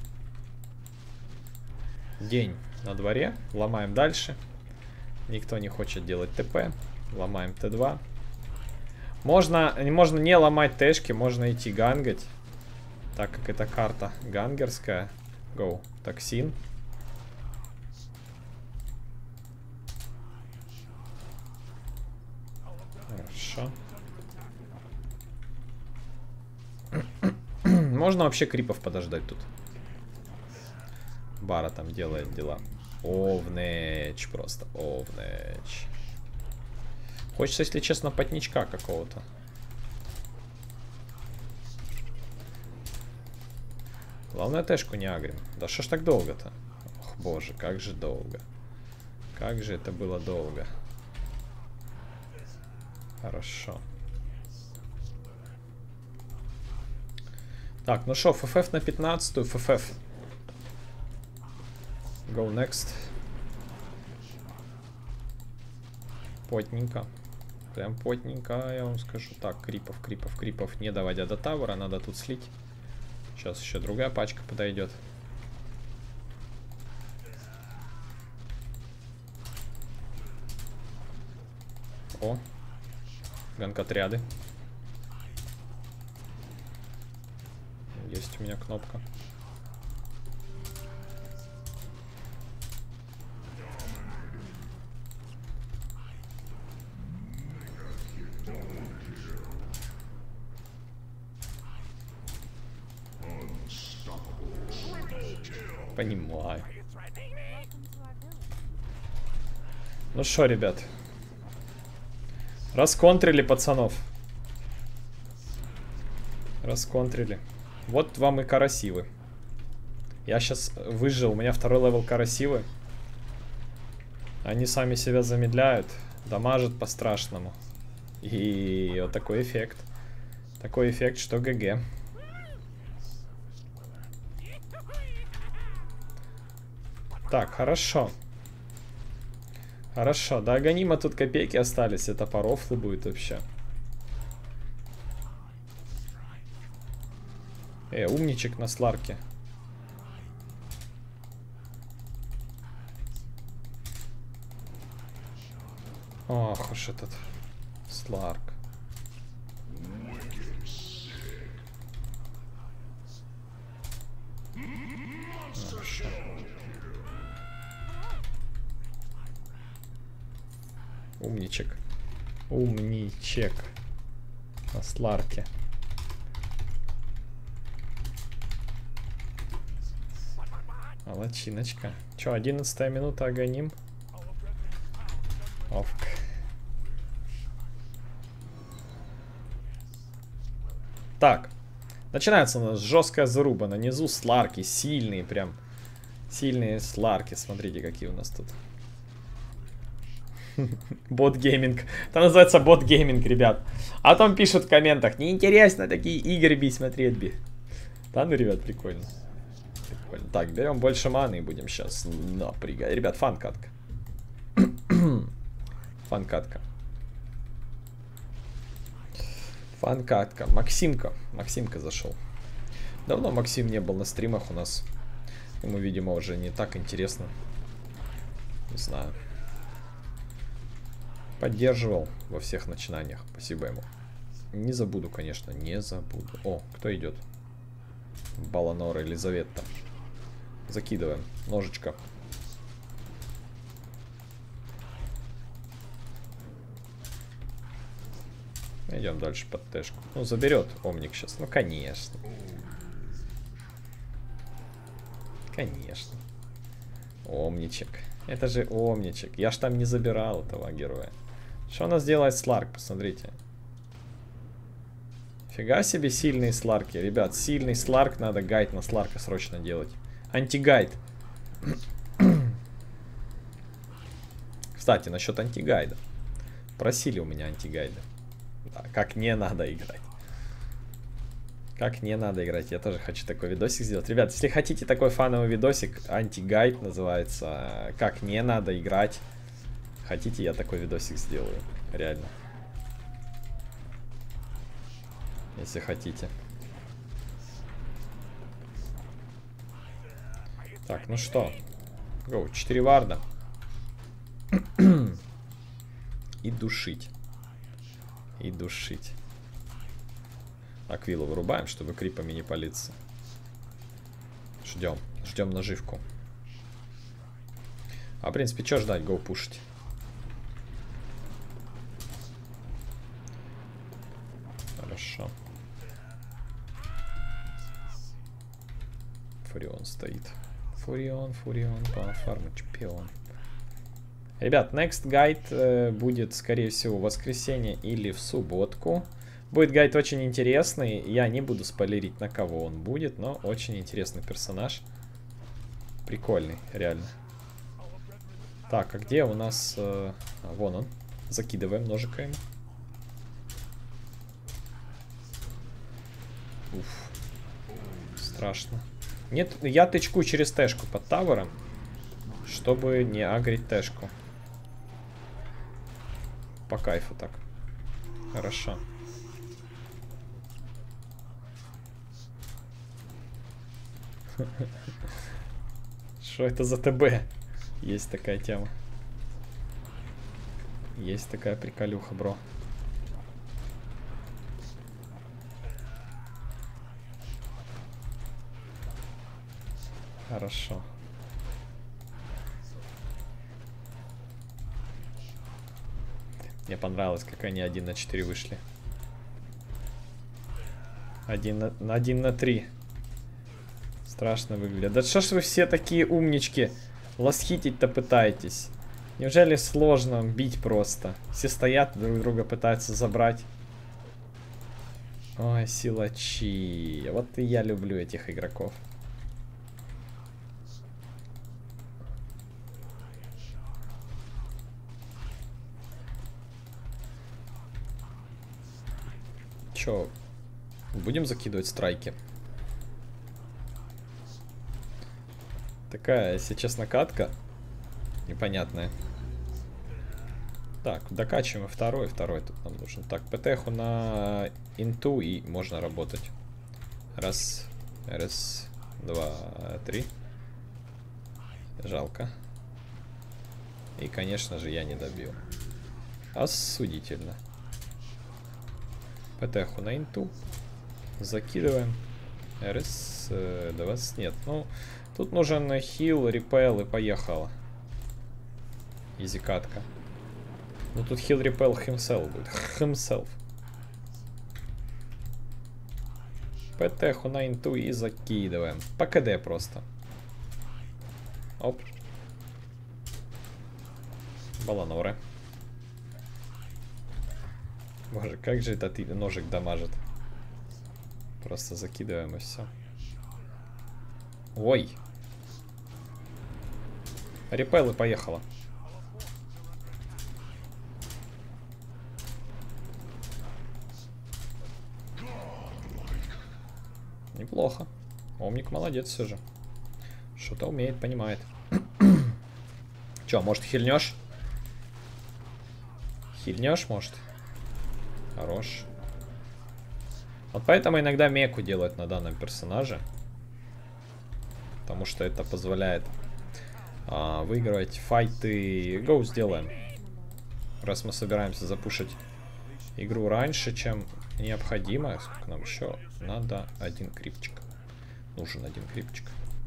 День на дворе. Ломаем дальше. Никто не хочет делать ТП. Ломаем Т2. Можно не ломать тэшки, можно идти гангать. Так как это карта гангерская. Гоу. Токсин. Хорошо. Можно вообще крипов подождать тут. Бара там делает дела. Овнэч просто. Овнэч. Хочется, если честно, потничка какого-то. Главное, тэшку не агрим. Да что ж так долго-то? Ох, боже, как же долго. Как же это было долго. Хорошо. Так, ну шо, ФФ на 15-ю, ФФ. Go next. Потненько. Прям потненько, я вам скажу. Так, крипов, не доводя до тавера, надо тут слить. Сейчас еще другая пачка подойдет. О, ганкотряды. Есть у меня кнопка. Понимаю. Ну что, ребят. Расконтрили пацанов. Расконтрили. Вот вам и карасивы. Я сейчас выжил. У меня второй левел карасивы. Они сами себя замедляют. Дамажат по-страшному. И вот такой эффект. Такой эффект, что ГГ. Так, хорошо. Хорошо. До Аганима тут копейки остались. Это по рофлу будет вообще. Умничек на сларке. Ох уж этот сларк. Хорошо. Умничек. Умничек. На сларке. Молодчиночка. Че, 11 минута, агоним? Овк. Так. Начинается у нас жесткая заруба. На низу сларки. Сильные прям. Сильные сларки. Смотрите, какие у нас тут. Бот-гейминг. Это называется бот-гейминг, ребят. А там пишут в комментах: неинтересно такие игры би смотреть би. Да, ну, ребят, прикольно. Прикольно. Так, берем больше маны и будем сейчас напрягать. Ребят, фан-катка. Фан-катка. Фан-катка. Максимка. Максимка зашел. Давно Максим не был на стримах у нас. Ему, видимо, уже не так интересно. Не знаю. Поддерживал во всех начинаниях. Спасибо ему. Не забуду, конечно, не забуду. О, кто идет? Баланора, Елизавета. Закидываем. Ножичка. Идем дальше под тэшку. Ну, заберет Омник сейчас. Ну, конечно. Конечно. Омничек. Это же Омничек. Я ж там не забирал этого героя. Что у нас делает Сларк? Посмотрите. Фига себе сильные Сларки. Ребят, сильный Сларк. Надо гайд на Сларка срочно делать. Антигайд. Кстати, насчет антигайда. Просили у меня антигайда. Да, как не надо играть. Как не надо играть. Я тоже хочу такой видосик сделать. Ребят, если хотите такой фановый видосик, антигайд называется. Как не надо играть. Хотите, я такой видосик сделаю. Реально. Если хотите. Так, ну что. Гоу, 4 варда. И душить. И душить. Аквилу вырубаем, чтобы крипами не палиться. Ждем. Ждем наживку. А в принципе, что ждать? Гоу пушить. Хорошо. Фурион стоит. Фурион, по фарму чемпион. Ребят, next guide будет, скорее всего, в воскресенье или в субботку. Будет гайд очень интересный. Я не буду спойлерить, на кого он будет, но очень интересный персонаж. Прикольный, реально. Так, а где у нас... вон он. Закидываем ножиками. Уф. Страшно. Нет, я тычку через тэшку под тавером, чтобы не агрить тэшку. По кайфу так. Хорошо. Что это за ТБ? Есть такая тема. Есть такая приколюха, бро. Хорошо. Мне понравилось, как они 1 на 4 вышли. 1 на 3. Страшно выглядит. Да что ж вы все такие умнички? Ласхитить-то пытаетесь. Неужели сложно бить просто? Все стоят, друг друга пытаются забрать. Ой, силачи. Вот и я люблю этих игроков. Чё, будем закидывать страйки? Такая, если честно, катка непонятная. Так, докачиваем второй тут нам нужен. Так, ПТХу на инту и можно работать. Раз, два, три. Жалко. И, конечно же, я не добил. Осудительно. ПТХу на инту. Закидываем. РС 20 нет. Ну, тут нужен хил, репел и поехало. Изи катка. Ну тут хил, репел, himself будет. Himself. ПТХу на инту и закидываем. По КД просто. Оп. Баланоры. Боже, как же этот ножик дамажит. Просто закидываем и все. Ой. Репел и поехала. Неплохо. Омник молодец все же. Что-то умеет, понимает. Че, может хильнешь? Хильнешь, может? Хорош. Вот поэтому иногда меку делают на данном персонаже. Потому что это позволяет выигрывать файты. Гоу сделаем. Раз мы собираемся запушить игру раньше, чем необходимо. Сколько нам еще? Надо один крипчик. Нужен один крипчик.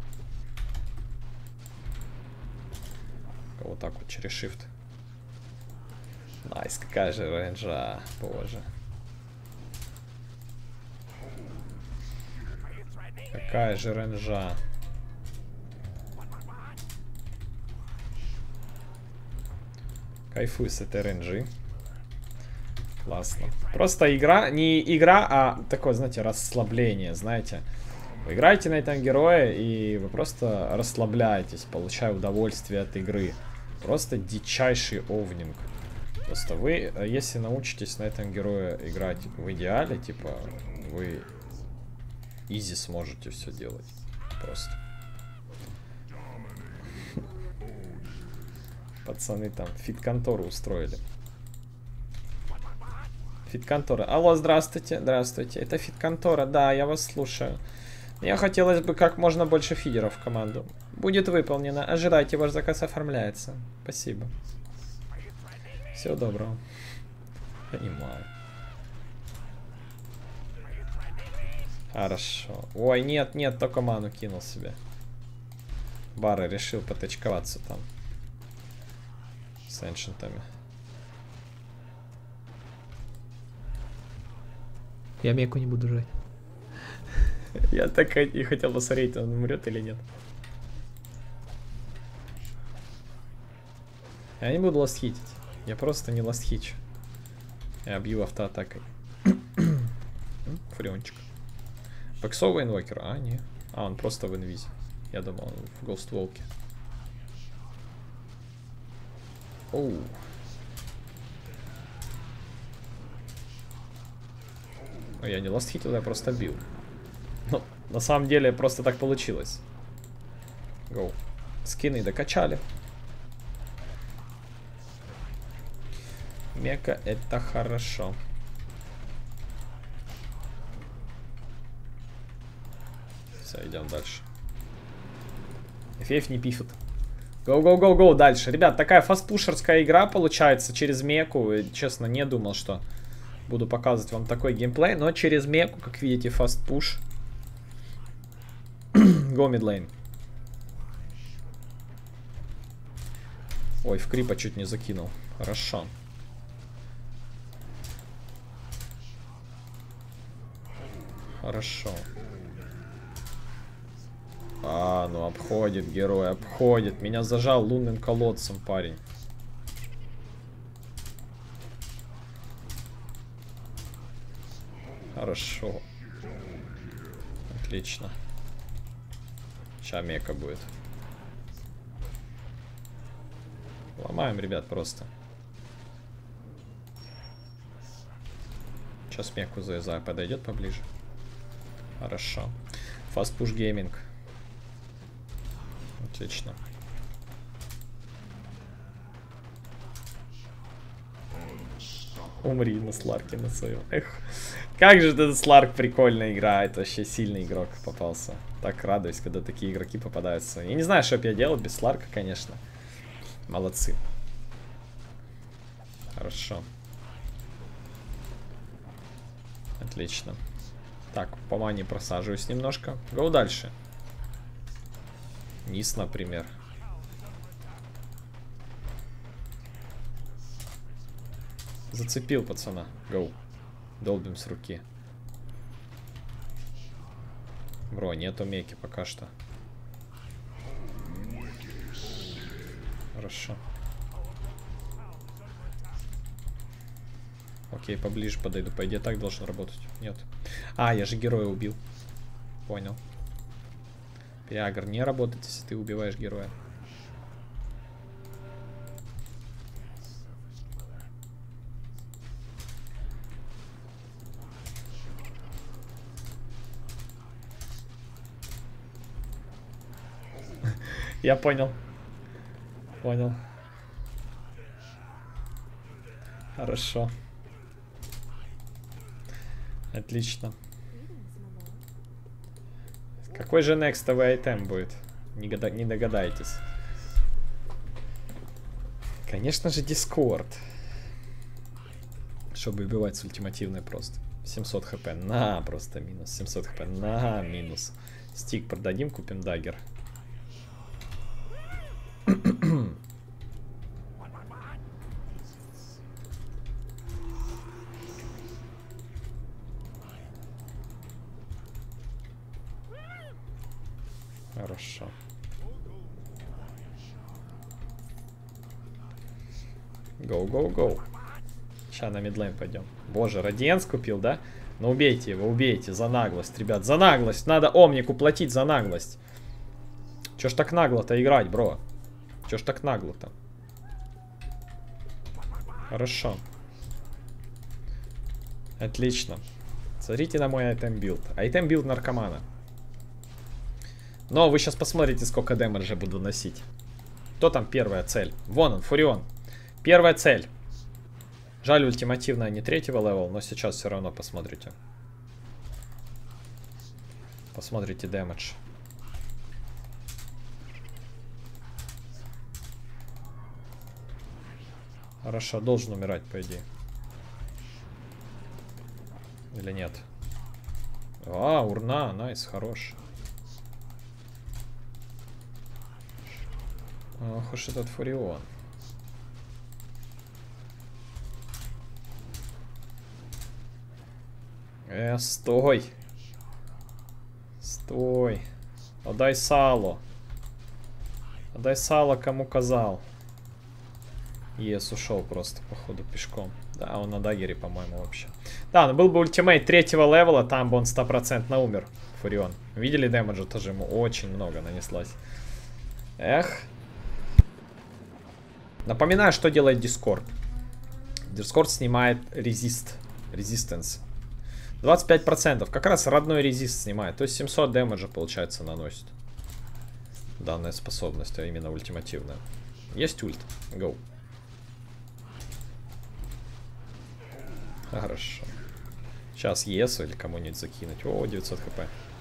Вот так вот через shift. Найс, какая же рейнджа. Боже. Какая же рейнджа. Кайфую с этой рейнджи. Классно. Просто игра, не игра, а такое, знаете, расслабление, знаете. Вы играете на этом герое, и вы просто расслабляетесь, получая удовольствие от игры. Просто дичайший овнинг. Просто вы, если научитесь на этом герое играть в идеале, типа, вы изи сможете все делать. Просто. Пацаны там фит-контору устроили. Фит-контора. Алло, здравствуйте, здравствуйте. Это фит-контора, да, я вас слушаю. Мне хотелось бы как можно больше фидеров в команду. Будет выполнено. Ожидайте, ваш заказ оформляется. Спасибо. Всего доброго. Понимаю. Хорошо. Ой, нет, нет, только ману кинул себе. Бара решил поточковаться там. С эншентами. Я меку не буду жать. Я так и хотел посмотреть, он умрет или нет. Я не буду ластхитить. Я просто не ластхичу. Я бью автоатакой. Фриончик. Боксовый инвокер? А, не. А, он просто в инвизе. Я думал, он в Ghostwalk'е. Оу. Но я не ластхитил, я просто бил. Ну, на самом деле, просто так получилось. Гоу. Скины докачали. Мека это хорошо. Все, идем дальше. Фейф не пифит. Гоу-гоу-гоу-гоу дальше. Ребят, такая фастпушерская игра получается через меку. Честно, не думал, что буду показывать вам такой геймплей. Но через меку, как видите, фастпуш. Go mid lane. Ой, в крипа чуть не закинул. Хорошо. Хорошо. А, ну обходит герой, обходит. Меня зажал лунным колодцем, парень. Хорошо. Отлично. Сейчас мека будет. Ломаем, ребят, просто. Сейчас меку завязаю. Подойдет поближе. Хорошо. Fast Push Gaming. Отлично. Умри на Сларке на своем. Эх. Как же этот Сларк прикольно играет. Вообще сильный игрок попался. Так радуюсь, когда такие игроки попадаются. Я не знаю, что бы я делал без Сларка, конечно. Молодцы. Хорошо. Отлично. Так, по мане просаживаюсь немножко. Гоу дальше. Низ, например. Зацепил пацана. Гоу. Долбим с руки. Бро, нету меки пока что. Хорошо. Окей, поближе подойду. По идее, так должен работать. Нет. А, я же героя убил. Понял. Переагр не работает, если ты убиваешь героя. Я понял. Понял. Хорошо. Отлично. Какой же некстовый айтем будет? Не догадаетесь. Конечно же, Дискорд. Чтобы убивать с ультимативной просто. 700 хп. На, просто минус. 700 хп. На, минус. Стик продадим, купим даггер. Хорошо. Go, go, go. Сейчас на мидлейн пойдем. Боже, Радиенс купил, да? Ну убейте его, убейте. За наглость, ребят. За наглость. Надо Омнику платить за наглость. Чё ж так нагло-то играть, бро? Чё ж так нагло-то? Хорошо. Отлично. Смотрите на мой айтем билд. Айтем билд наркомана. Но вы сейчас посмотрите, сколько дэмэджа буду носить. Кто там первая цель? Вон он, Фурион. Первая цель. Жаль, ультимативная не 3-го левел, но сейчас все равно посмотрите. Посмотрите дэмэдж. Хорошо, должен умирать, по идее. Или нет? А, урна, найс, хорош. Ох уж этот Фурион. Стой. Стой. Отдай сало. Отдай сало, кому казал. Ес, ушел просто, походу, пешком. Да, он на даггере, по-моему, вообще. Да, но был бы ультимейт 3-го левела, там бы он 100% умер, Фурион. Видели дэмэджа? Тоже ему очень много нанеслось. Эх. Напоминаю, что делает Дискорд. Дискорд снимает резистанс. 25%. Как раз родной резист снимает. То есть 700 дэмэджа, получается, наносит. Данная способность, а именно ультимативная. Есть ульт. Go. Хорошо. Сейчас ЕСу или кому-нибудь закинуть. О, 900 хп.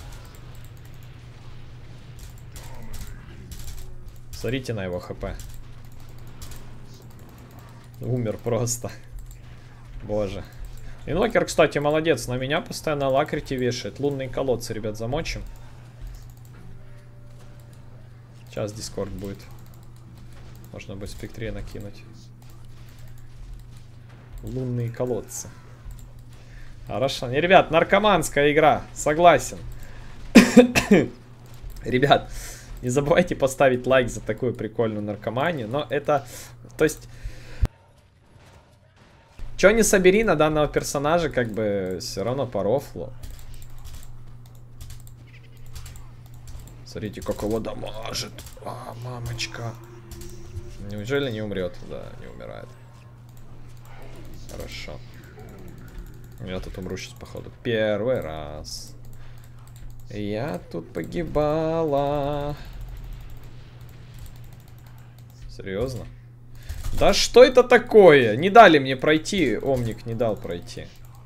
Смотрите на его хп. Умер просто. Боже. Инвокер, кстати, молодец. На меня постоянно лакрити вешает. Лунные колодцы, ребят, замочим. Сейчас Дискорд будет. Можно будет спектре накинуть. Лунные колодцы. Хорошо. Не, ребят, наркоманская игра. Согласен. Ребят, не забывайте поставить лайк за такую прикольную наркоманию. Но это... То есть... Чё не собери на данного персонажа, как бы все равно по рофлу. Смотрите, как его дамажит. А, мамочка. Неужели не умрет? Да, не умирает. Хорошо. Я тут умру сейчас, походу. Первый раз. Я тут погибала. Серьезно? Да что это такое? Не дали мне пройти. Омник не дал пройти.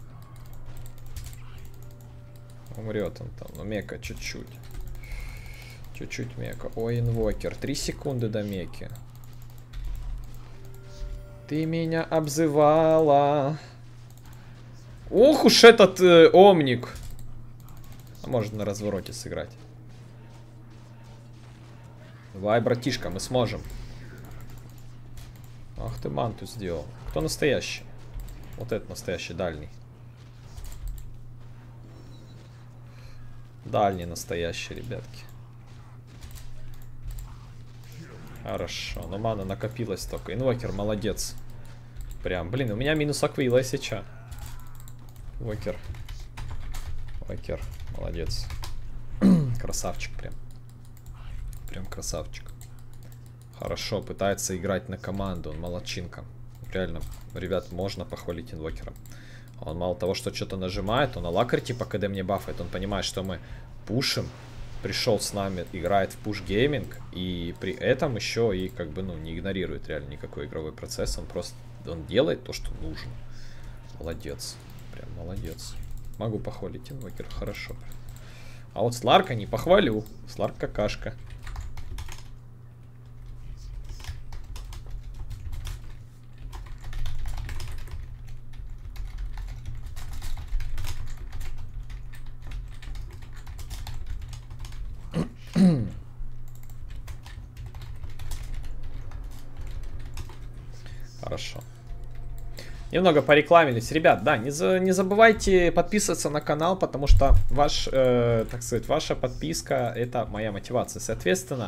Умрет он там. Но мека чуть-чуть. Чуть-чуть мека. Ой, инвокер. 3 секунды до меки. Ты меня обзывала. Ох уж этот омник. А может на развороте сыграть. Давай, братишка, мы сможем. Ах ты манту сделал. Кто настоящий? Вот этот настоящий, дальний. Дальний настоящий, ребятки. Хорошо, но мана накопилась только. Инвокер, молодец. Прям, блин, у меня минус аквила, если чё. Инвокер. Инвокер, молодец. Красавчик прям. Прям красавчик. Хорошо, пытается играть на команду, он молодчинка. Реально, ребят, можно похвалить инвокера. Он мало того, что что-то нажимает, он алакарь типа, когда мне бафает, он понимает, что мы пушим. Пришел с нами, играет в пуш-гейминг, и при этом еще и как бы, ну, не игнорирует реально никакой игровой процесс, он просто, он делает то, что нужно. Молодец, прям молодец. Могу похвалить инвокер, хорошо. А вот Сларка не похвалю, Сларк какашка. Хорошо. Немного порекламились. Ребят, да, не забывайте подписываться на канал, потому что так сказать, ваша подписка — это моя мотивация. Соответственно,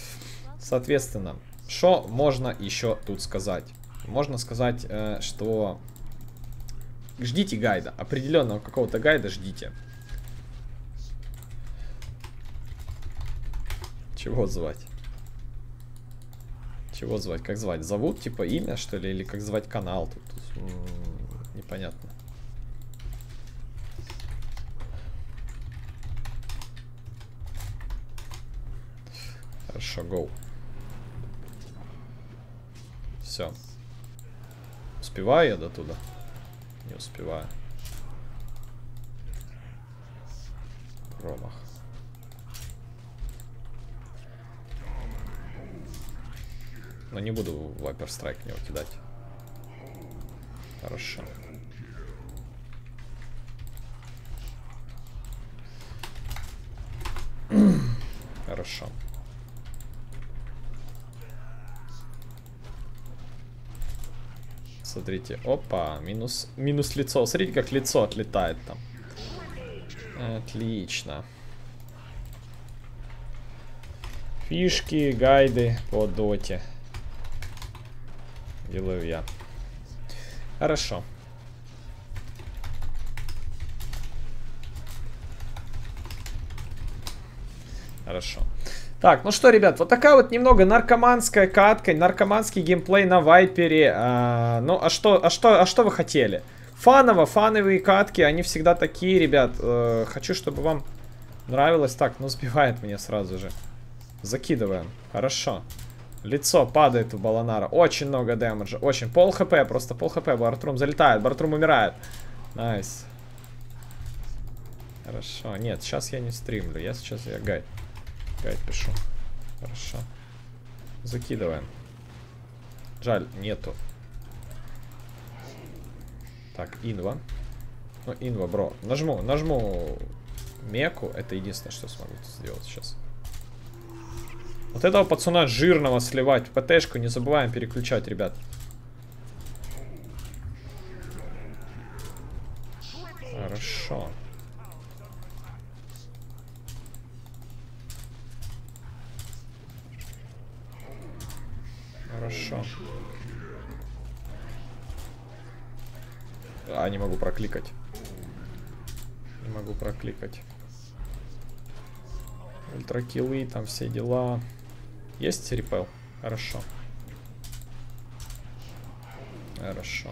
что можно еще тут сказать? Можно сказать, что ждите гайда. Определенного какого-то гайда ждите. Чего звать? Чего звать? Как звать? Зовут, типа, имя, что ли? Или как звать канал? Тут непонятно. Хорошо, гоу. Все. Успеваю я до туда? Не успеваю. Промах. Но не буду Вайпер Страйк в него кидать. Хорошо. Хорошо. Смотрите, опа, минус лицо. Смотрите, как лицо отлетает там. Отлично. Фишки, гайды по доте. Делаю я. Хорошо. Хорошо. Так, ну что, ребят, вот такая вот немного наркоманская катка, наркоманский геймплей на Вайпере. Ну, а что вы хотели? Фановые катки, они всегда такие, ребят. Хочу, чтобы вам нравилось. Так, ну сбивает меня сразу же. Закидываем. Хорошо. Лицо падает у Баланара. Очень много дэмэджа. Очень. Пол хп. Просто пол хп. Бартрум залетает. Бартрум умирает. Найс. Хорошо. Нет, сейчас я не стримлю. Я гайд пишу. Хорошо. Закидываем. Жаль, нету. Так, инва. Ну, инва, бро. Нажму меку. Это единственное, что смогу сделать сейчас. Вот этого пацана жирного сливать в ПТшку. Не забываем переключать, ребят. Хорошо. Хорошо. А, не могу прокликать. Не могу прокликать. Ультракиллы, там все дела. Есть репел? Хорошо. Хорошо.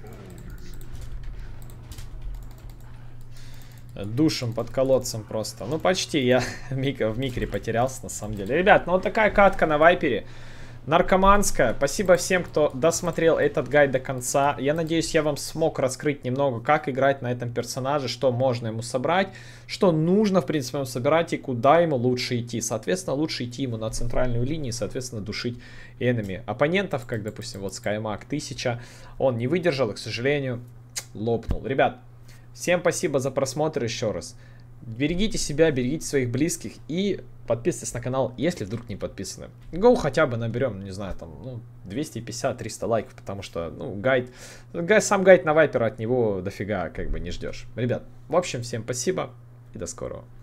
Душем под колодцем просто. Ну, почти я в микре потерялся, на самом деле. Ребят, ну вот такая катка на Вайпере. Наркоманская. Спасибо всем, кто досмотрел этот гайд до конца. Я надеюсь, я вам смог раскрыть немного, как играть на этом персонаже, что можно ему собрать, что нужно, в принципе, ему собирать и куда ему лучше идти. Соответственно, лучше идти ему на центральную линию, соответственно, душить энеми оппонентов, как, допустим, вот SkyMag 1000. Он не выдержал и, к сожалению, лопнул. Ребят, всем спасибо за просмотр еще раз. Берегите себя, берегите своих близких и подписывайтесь на канал, если вдруг не подписаны. Гоу хотя бы наберем, не знаю, там, ну, 250-300 лайков, потому что, ну, сам гайд на Вайпера, от него дофига как бы не ждешь. Ребят, в общем, всем спасибо и до скорого.